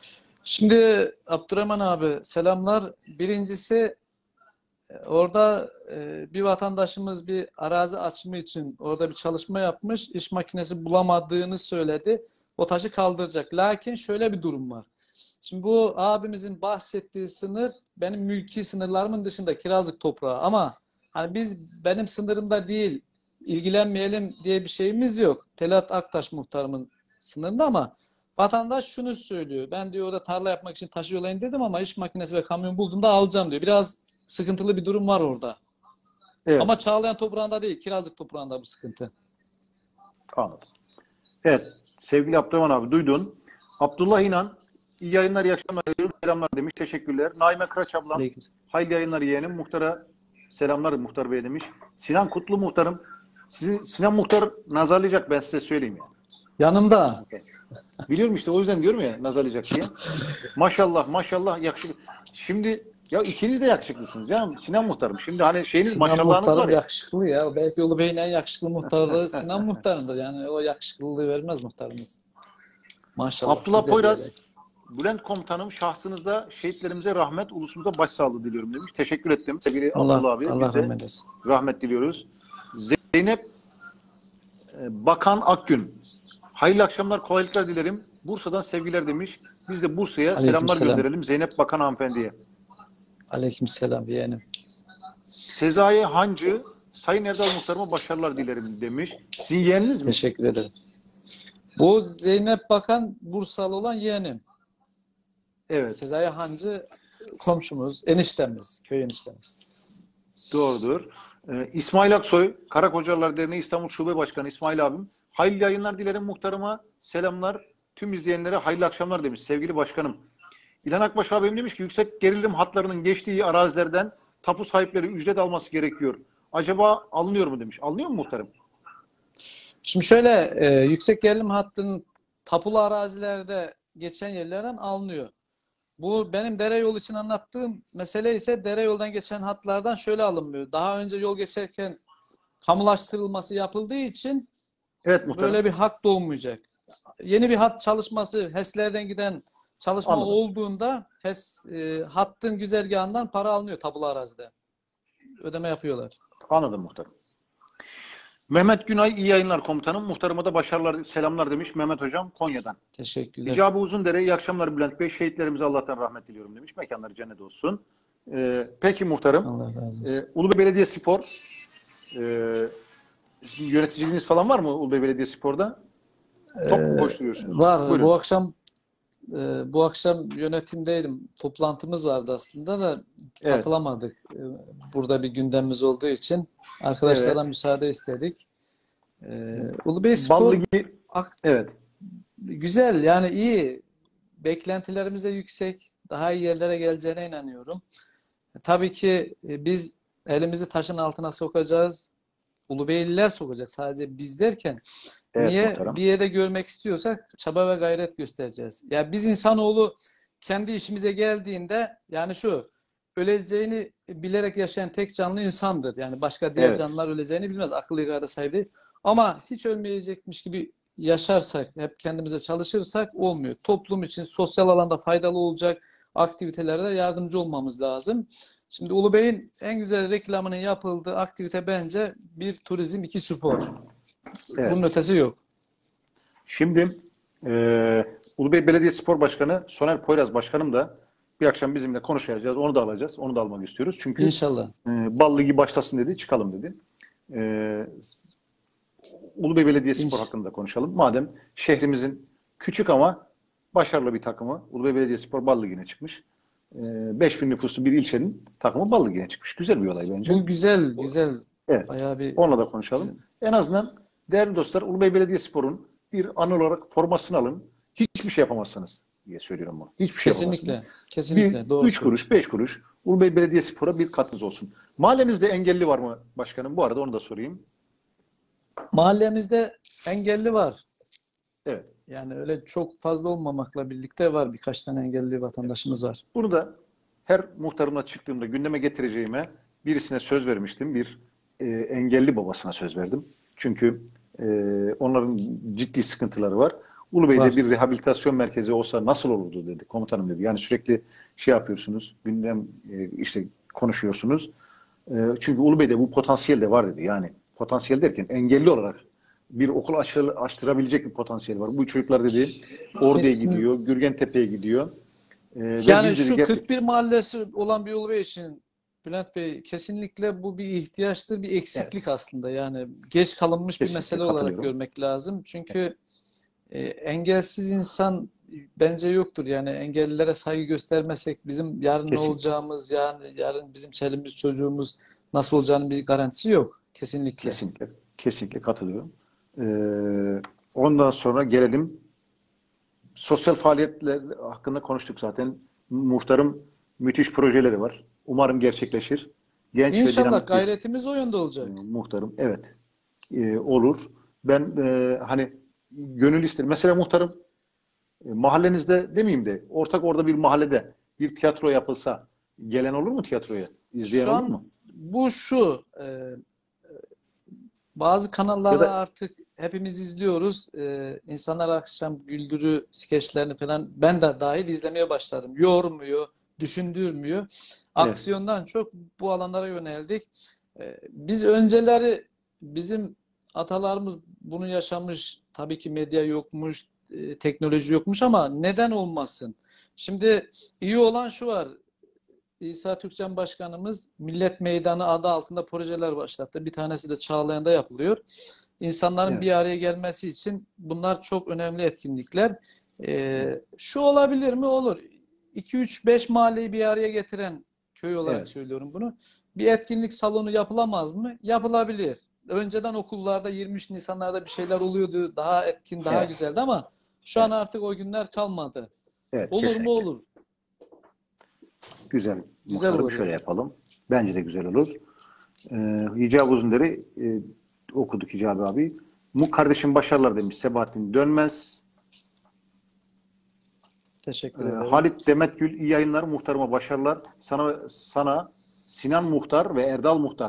Şimdi Abdurrahman abi selamlar. Birincisi orada e, bir vatandaşımız bir arazi açımı için orada bir çalışma yapmış. İş makinesi bulamadığını söyledi. O taşı kaldıracak. Lakin şöyle bir durum var. Şimdi bu abimizin bahsettiği sınır benim mülki sınırlarımın dışında kirazlık toprağı ama hani biz benim sınırımda değil ilgilenmeyelim diye bir şeyimiz yok. Telat Aktaş muhtarımın sınırında ama vatandaş şunu söylüyor. Ben diyor orada tarla yapmak için taşı yolayım dedim ama iş makinesi ve kamyon bulduğumda alacağım diyor. Biraz sıkıntılı bir durum var orada. Evet, Ama Çağlayan toprağında değil, kirazlık toprağında bu sıkıntı. anladım. Evet, sevgili Abdurrahman abi duydun. Abdullah İnan, iyi yayınlar, iyi akşamlar diliyorum. Selamlar demiş, teşekkürler. Naime Kıraç ablam, Aleyküm. hayırlı yayınlar yeğenim. Muhtara selamlar Muhtar Bey demiş. Sinan Kutlu muhtarım, sizi Sinan Muhtar nazarlayacak, ben size söyleyeyim yani. Yanımda. Biliyorum işte, o yüzden diyorum ya nazarlayacak diye. Maşallah maşallah yakışıklı. Şimdi ya ikiniz de yakışıklısınız canım Sinan Muhtarım. Şimdi hani şeyiniz, Sinan maşallahınız var Muhtarım ya. yakışıklı ya. Belki Ulu Bey'in en yakışıklı muhtarı Sinan Muhtar'ındır. Yani o yakışıklılığı vermez muhtarımız. Maşallah. Abdullah Biz de bir öyle. Poyraz, Bülent Komutanım şahsınızda şehitlerimize rahmet, ulusumuza başsağlığı diliyorum demiş. Teşekkür ettim sevgili Allah Abdullah abi. Allah Biz de rahmet eylesin. rahmet diliyoruz. Zeynep e, Bakan Akgün, hayırlı akşamlar, kolaylıklar dilerim. Bursa'dan sevgiler demiş. Biz de Bursa'ya selamlar Aleykümselam. gönderelim Zeynep Bakan hanımefendiye. Aleykümselam yeğenim. Sezai Hancı, Sayın Erdal Muhtarıma başarılar dilerim demiş. Sizin yeğeniniz mi? Teşekkür ederim. Bu Zeynep Bakan Bursalı olan yeğenim. Evet, Sezai Hancı komşumuz, eniştemiz, köy eniştemiz. doğrudur. Ee, İsmail Aksoy, Karakocalar Derneği İstanbul Şube Başkanı İsmail abim. Hayırlı yayınlar dilerim muhtarıma. Selamlar. Tüm izleyenlere hayırlı akşamlar demiş sevgili başkanım. İlhan Akbaş abim demiş ki yüksek gerilim hatlarının geçtiği arazilerden tapu sahipleri ücret alması gerekiyor. Acaba alınıyor mu demiş. Alınıyor mu muhtarım? Şimdi şöyle e, yüksek gerilim hattının tapulu arazilerde geçen yerlerden alınıyor. Bu benim dere yolu için anlattığım mesele ise dere yoldan geçen hatlardan şöyle alınmıyor. Daha önce yol geçerken kamulaştırılması yapıldığı için Evet muhtarım. böyle bir hak doğmayacak. Yeni bir hat çalışması, HES'lerden giden çalışma Anladım. olduğunda HES e, hattın güzergahından para alınıyor tapulu arazide. Ödeme yapıyorlar. Anladım muhtarım. Mehmet Günay iyi yayınlar komutanım. Muhtarıma da başarılar, selamlar demiş Mehmet hocam Konya'dan. Teşekkürler. İcabı Uzundere, iyi akşamlar Bülent Bey. Şehitlerimize Allah'tan rahmet diliyorum demiş. Mekanları cennet olsun. Ee, peki muhtarım. Allah razı olsun. Ee, Ulubey Belediyespor e, yöneticiliğiniz falan var mı Ulubey Belediyespor'da? Top mu koşturuyorsunuz? Var. Buyurun. Bu akşam e, bu akşam yönetimdeydim. Toplantımız vardı aslında da Evet. katılamadık. E, burada bir gündemimiz olduğu için arkadaşlardan Evet. müsaade istedik. E, Ulubey Spor Ballı gibi. ak- Evet. güzel yani iyi. Beklentilerimiz de yüksek. Daha iyi yerlere geleceğine inanıyorum. Tabii ki e, biz elimizi taşın altına sokacağız. Ulubeyliler sokacak sadece biz derken. Evet Niye? muhtarım. Bir yere görmek istiyorsak çaba ve gayret göstereceğiz. Ya biz insanoğlu kendi işimize geldiğinde yani şu öleceğini bilerek yaşayan tek canlı insandır. Yani başka diğer Evet. canlılar öleceğini bilmez. Akıl irade sahibi değil. Ama hiç ölmeyecekmiş gibi yaşarsak, hep kendimize çalışırsak olmuyor. Toplum için sosyal alanda faydalı olacak aktivitelerde yardımcı olmamız lazım. Şimdi Ulubey'in en güzel reklamının yapıldığı aktivite bence bir turizm, iki spor. Evet. Bunun ötesi yok. Şimdi e, Ulubey Belediyespor Başkanı Soner Poyraz Başkanım da bir akşam bizimle konuşacağız. Onu da alacağız. Onu da almak istiyoruz. Çünkü İnşallah. e, Bal Ligi başlasın dedi. Çıkalım dedi. E, Ulubey Belediyespor İnş- hakkında konuşalım. Madem şehrimizin küçük ama başarılı bir takımı Ulubey Belediyespor Bal Ligi'ne çıkmış. E, beş bin nüfuslu bir ilçenin takımı Bal Ligi'ne çıkmış. Güzel bir olay bence. Bu güzel, güzel. Evet. Bayağı bir Onunla da konuşalım. En azından değerli dostlar Ulubey Belediyespor'un bir anı olarak formasını alın. Hiçbir şey yapamazsınız diye söylüyorum bunu. Hiçbir şey kesinlikle, yapamazsınız. kesinlikle Bir, doğru üç kuruş, beş kuruş Ulubey Belediyespor'a bir katkınız olsun. Mahallenizde engelli var mı başkanım? Bu arada onu da sorayım. Mahallemizde engelli var. Evet. Yani öyle çok fazla olmamakla birlikte var. Birkaç tane engelli vatandaşımız var. Bunu da her muhtarımla çıktığımda gündeme getireceğime birisine söz vermiştim. Bir e, engelli babasına söz verdim. Çünkü e, onların ciddi sıkıntıları var. Ulubey'de Var. bir rehabilitasyon merkezi olsa nasıl olurdu dedi komutanım dedi. Yani sürekli şey yapıyorsunuz, gündem e, işte konuşuyorsunuz. E, çünkü Ulubey'de bu potansiyel de var dedi. Yani potansiyel derken engelli olarak bir okul açır, açtırabilecek bir potansiyel var. Bu çocuklar dedi Ordu'ya Kesin. gidiyor, Gürgentepe'ye gidiyor. Ee, ve Yani biz dedi şu ger- kırk bir mahallesi olan bir Ulubey için Bülent Bey kesinlikle bu bir ihtiyaçtır, bir eksiklik Evet. aslında. Yani geç kalınmış bir Kesinlikle mesele olarak katılıyorum. görmek lazım. Çünkü e, engelsiz insan bence yoktur. Yani engellilere saygı göstermesek bizim yarın ne Kesinlikle. olacağımız, yani yarın bizim çelimiz çocuğumuz nasıl olacağının bir garantisi yok. Kesinlikle. Kesinlikle. Kesinlikle katılıyorum. Ee, ondan sonra gelelim sosyal faaliyetler hakkında konuştuk zaten. Muhtarım müthiş projeleri var. Umarım gerçekleşir. Genç ve İnşallah dinamik bir gayretimiz o yönde olacak. e, muhtarım. Evet. Ee, olur. Ben e, hani gönül isterim. Mesela muhtarım e, mahallenizde demeyeyim de ortak orada bir mahallede bir tiyatro yapılsa gelen olur mu tiyatroya? İzleyen Şu olur an mu? bu şu e, bazı Ya kanallarda da artık hepimiz izliyoruz. E, insanlar akşam güldürü skeçlerini falan ben de dahil izlemeye başladım. Yormuyor, düşündürmüyor. evet. Aksiyondan çok bu alanlara yöneldik. E, biz önceleri bizim atalarımız bunu yaşamış. Tabii ki medya yokmuş, e, teknoloji yokmuş ama neden olmasın? Şimdi iyi olan şu var. İsa Türkçen Başkanımız Millet Meydanı adı altında projeler başlattı. Bir tanesi de Çağlayan'da yapılıyor. İnsanların Evet. bir araya gelmesi için bunlar çok önemli etkinlikler. Ee, şu olabilir mi? Olur. iki üç beş mahalleyi bir araya getiren köy olarak Evet. söylüyorum bunu. Bir etkinlik salonu yapılamaz mı? Yapılabilir. Önceden okullarda yirmi üç Nisanlarda bir şeyler oluyordu. Daha etkin, daha Evet. güzeldi ama şu an Evet. artık o günler kalmadı. Evet. Olur mu? Kesinlikle. Olur. Güzel. Güzel Muhtarım olur şöyle yani. yapalım. Bence de güzel olur. Ee, Hicabi Uzunder'i e, okuduk Hicabi abi. Mu kardeşim başarılar demiş Sebahattin Dönmez. Teşekkür Ee, ederim. Halit Demetgül iyi yayınlar, muhtarıma başarılar. Sana sana Sinan Muhtar ve Erdal Muhtar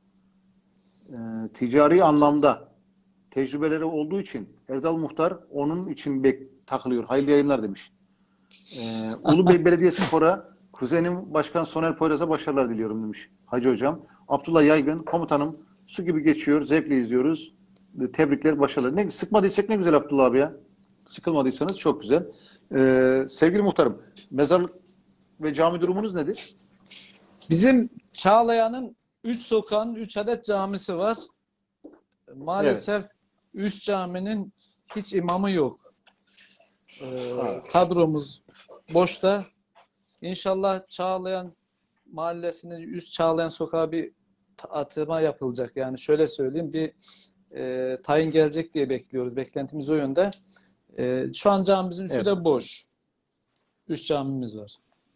e, ticari anlamda tecrübeleri olduğu için Erdal Muhtar onun için bek takılıyor. Hayırlı yayınlar demiş. Ee, Ulubey Belediyespor'a kuzenim Başkan Soner Poyraz'a başarılar diliyorum demiş Hacı Hocam. Abdullah Yaygın, komutanım su gibi geçiyor, zevkle izliyoruz. Tebrikler, başarılar. Ne, sıkmadıysak ne güzel Abdullah abi ya. Sıkılmadıysanız çok güzel. Ee, sevgili muhtarım, mezarlık ve cami durumunuz nedir? Bizim Çağlayan'ın üç sokağın üç adet camisi var. Maalesef üç caminin hiç imamı yok. Ee, kadromuz boşta. İnşallah Çağlayan mahallesinin üst Çağlayan sokağa bir atama yapılacak. Yani şöyle söyleyeyim, bir e, tayin gelecek diye bekliyoruz. Beklentimiz o yönde. E, şu an camimizin üçü Evet. de boş. Üç camimiz var.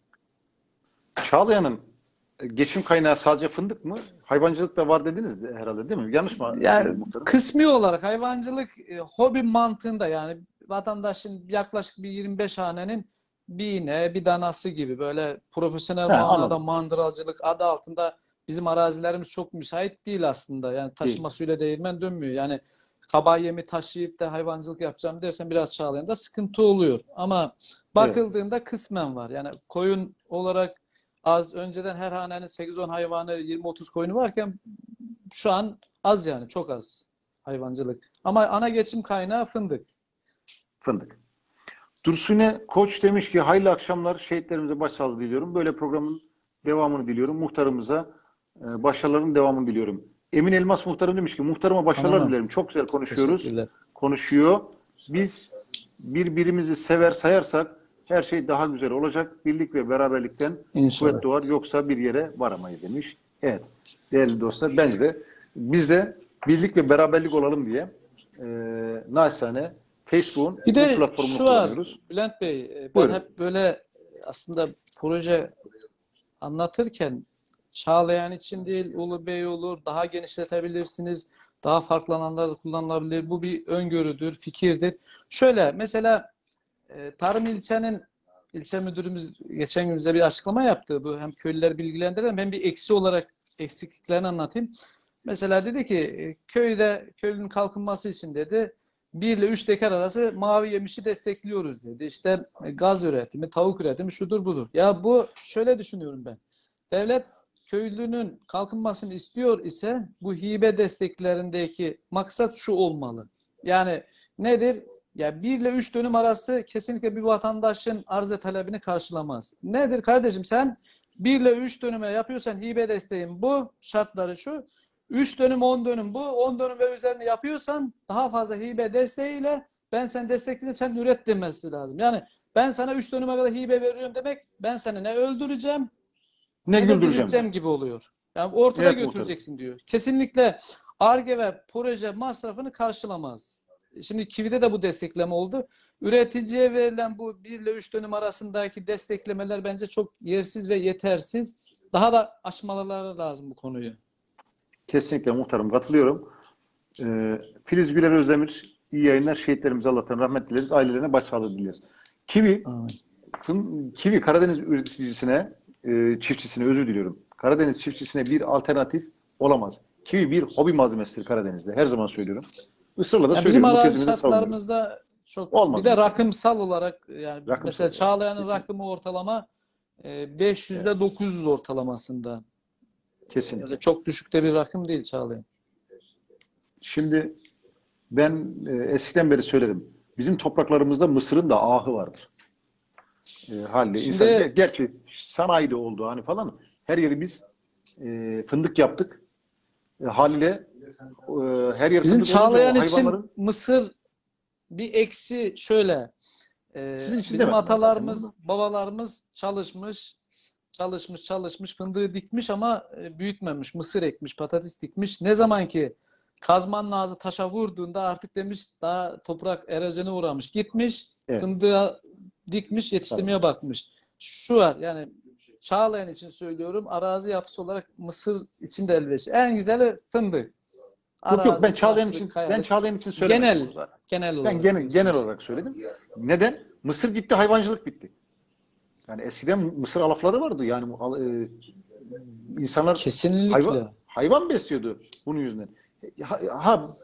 Çağlayan'ın geçim kaynağı sadece fındık mı? Hayvancılık da var dediniz de herhalde, değil mi? Yanlış mı? Yani muhtarım? kısmi olarak hayvancılık e, hobi mantığında, yani vatandaşın yaklaşık bir yirmi beş hanenin bir ineği, bir danası gibi böyle profesyonel He, manada anladım. mandıracılık adı altında bizim arazilerimiz çok müsait değil aslında. Yani taşıma suyla değirmen dönmüyor. Yani kaba yemi taşıyıp da hayvancılık yapacağım dersen biraz Çağlayan'da sıkıntı oluyor. Ama bakıldığında kısmen var. Yani koyun olarak az, önceden her hanenin sekiz on hayvanı, yirmi otuz koyunu varken şu an az, yani çok az hayvancılık. Ama ana geçim kaynağı fındık. Fındık. Dursune Koç demiş ki hayırlı akşamlar, şehitlerimize başsağlığı diliyorum. Böyle programın devamını diliyorum. Muhtarımıza e, başarıların devamını diliyorum. Emin Elmas muhtarım demiş ki muhtarıma başarılar Anladım. dilerim. Çok güzel konuşuyoruz. Teşekkürler. Konuşuyor. Biz birbirimizi sever sayarsak her şey daha güzel olacak. Birlik ve beraberlikten İnşallah. kuvvet doğar. Yoksa bir yere varamayız demiş. Evet. Değerli dostlar, bence de biz de birlik ve beraberlik olalım diye e, naçizane Facebook'un Bir bu de platformunu şu var kullanıyoruz. Bülent Bey, e, ben Buyurun. hep böyle aslında proje anlatırken Çağlayan için değil, Ulubey olur, daha genişletebilirsiniz, daha farklı alanlarda kullanılabilir. Bu bir öngörüdür, fikirdir. Şöyle mesela e, Tarım ilçenin ilçe müdürümüz geçen gün bize bir açıklama yaptı. Bu hem köylüleri bilgilendirelim hem bir eksi olarak eksikliklerini anlatayım. Mesela dedi ki e, köyde köylünün kalkınması için dedi bir ile üç dekar arası mavi yemişi destekliyoruz dedi. İşte e, gaz üretimi, tavuk üretimi şudur budur. Ya bu şöyle düşünüyorum ben. Devlet köylünün kalkınmasını istiyor ise bu hibe desteklerindeki maksat şu olmalı. Yani nedir? Ya bir ile üç dönüm arası kesinlikle bir vatandaşın arz ve talebini karşılamaz. Nedir kardeşim, sen bir ile üç dönüme yapıyorsan hibe desteğin bu, şartları şu. üç dönüm on dönüm bu, on dönüm ve üzerine yapıyorsan daha fazla hibe desteğiyle ben seni destekleyeceğim, sen üret demesi lazım. Yani ben sana üç dönüme kadar hibe veriyorum demek, ben seni ne öldüreceğim Ne ne de güldüreceğim dirilteceğim diyor. gibi oluyor. Yani ortada Evet muhtarım. götüreceksin diyor. Kesinlikle Ar-Ge ve proje masrafını karşılamaz. Şimdi Kivi'de de bu destekleme oldu. Üreticiye verilen bu bir ile üç dönüm arasındaki desteklemeler bence çok yersiz ve yetersiz. Daha da aşmaları lazım bu konuyu. Kesinlikle muhtarım, katılıyorum. Ee, Filiz Güler Özdemir, iyi yayınlar. Şehitlerimize Allah'tan rahmet dileriz. Ailelerine başsağlığı dileriz. Kivi, fın, Kivi Karadeniz üreticisine, e, çiftçisine, özür diliyorum. Karadeniz çiftçisine bir alternatif olamaz. Kivi bir hobi malzemesidir Karadeniz'de. Her zaman söylüyorum. Israrla da Yani bizim söylüyorum. Bu arazi tezimi de savunuyorum. şartlarımızda çok, Olmaz bir de muhtarım. rakımsal olarak yani Rakımsal mesela olarak, Çağlayan'ın kesin. rakımı ortalama e, beş yüz ile dokuz yüz ortalamasında. Kesinlikle. Yani çok düşükte bir rakım değil Çağlayan. Şimdi ben e, eskiden beri söylerim. Bizim topraklarımızda mısırın da ahı vardır. E, haliyle Şimdi insan, ger- gerçi sanayide oldu hani falan. Her yeri biz e, fındık yaptık. E, haliyle e, her yer bizim fındık olunca Çağlayan o için hayvanların mısır bir eksi şöyle. e, sizin için bizim demedim ben zaten bunu atalarımız, da. babalarımız çalışmış, çalışmış, çalışmış, fındığı dikmiş ama e, büyütmemiş, mısır ekmiş, patates dikmiş. Ne zaman ki kazmanın ağzı taşa vurduğunda artık demiş daha toprak erozyona uğramış, gitmiş, Evet. fındığı dikmiş, yetiştirmeye bakmış. Şu var yani Çağlayan için söylüyorum, arazi yapısı olarak mısır için de elverişli. En güzeli fındık. Yok yok ben Arazi, Çağlayan taşlık, için ben kayalık. Çağlayan için söylemedim Genel, bunu zaten. genel Ben olarak genel genel diyorsunuz. olarak söyledim. Neden? Mısır gitti, hayvancılık bitti. Yani eskiden Mısır alafları vardı. Yani e, insanlar hayvan Kesinlikle. hayvan besliyordu bunun yüzünden. Ha, ha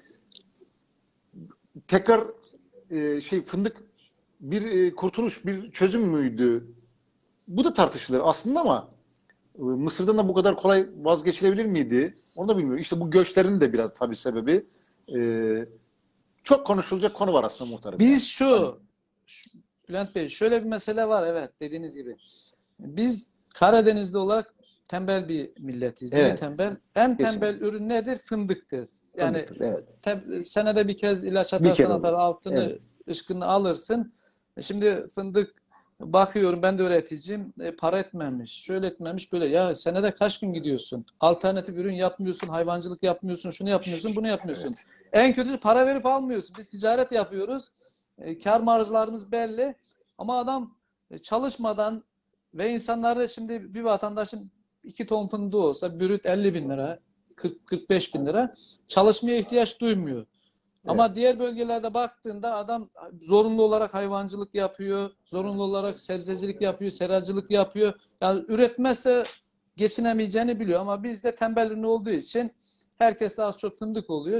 tekrar e, şey fındık bir e, kurtuluş, bir çözüm müydü? Bu da tartışılır aslında ama e, Mısır'dan da bu kadar kolay vazgeçilebilir miydi? Onu da bilmiyorum. İşte bu göçlerin de biraz tabii sebebi. E, çok konuşulacak konu var aslında muhtarım yani. Biz Hani, şu, şu- Bülent Bey, şöyle bir mesele var, evet, dediğiniz gibi. Biz Karadenizli olarak tembel bir milletiz. Niye evet, tembel? En tembel kesinlikle. ürün nedir? Fındıktır. Yani Fındıktır, evet. te- senede bir kez ilaç Bir atarsan kere atar, olur. altını, Evet, ışkını alırsın. E Şimdi fındık bakıyorum, ben de üreticiyim. E, para etmemiş, şöyle etmemiş, böyle. Ya senede kaç gün gidiyorsun? Alternatif ürün yapmıyorsun, hayvancılık yapmıyorsun, şunu yapmıyorsun, bunu yapmıyorsun. evet. En kötüsü para verip almıyorsun. Biz ticaret yapıyoruz. E, kar marjlarımız belli. Ama adam e, çalışmadan ve insanları, şimdi bir vatandaşın iki ton fındığı olsa bürüt elli bin lira, kırk kırk beş bin lira, çalışmaya ihtiyaç duymuyor. Evet. Ama diğer bölgelerde baktığında adam zorunlu olarak hayvancılık yapıyor, zorunlu olarak sebzecilik yapıyor, seracılık yapıyor. Yani üretmezse geçinemeyeceğini biliyor ama bizde tembel ürün olduğu için herkes de az çok fındık oluyor.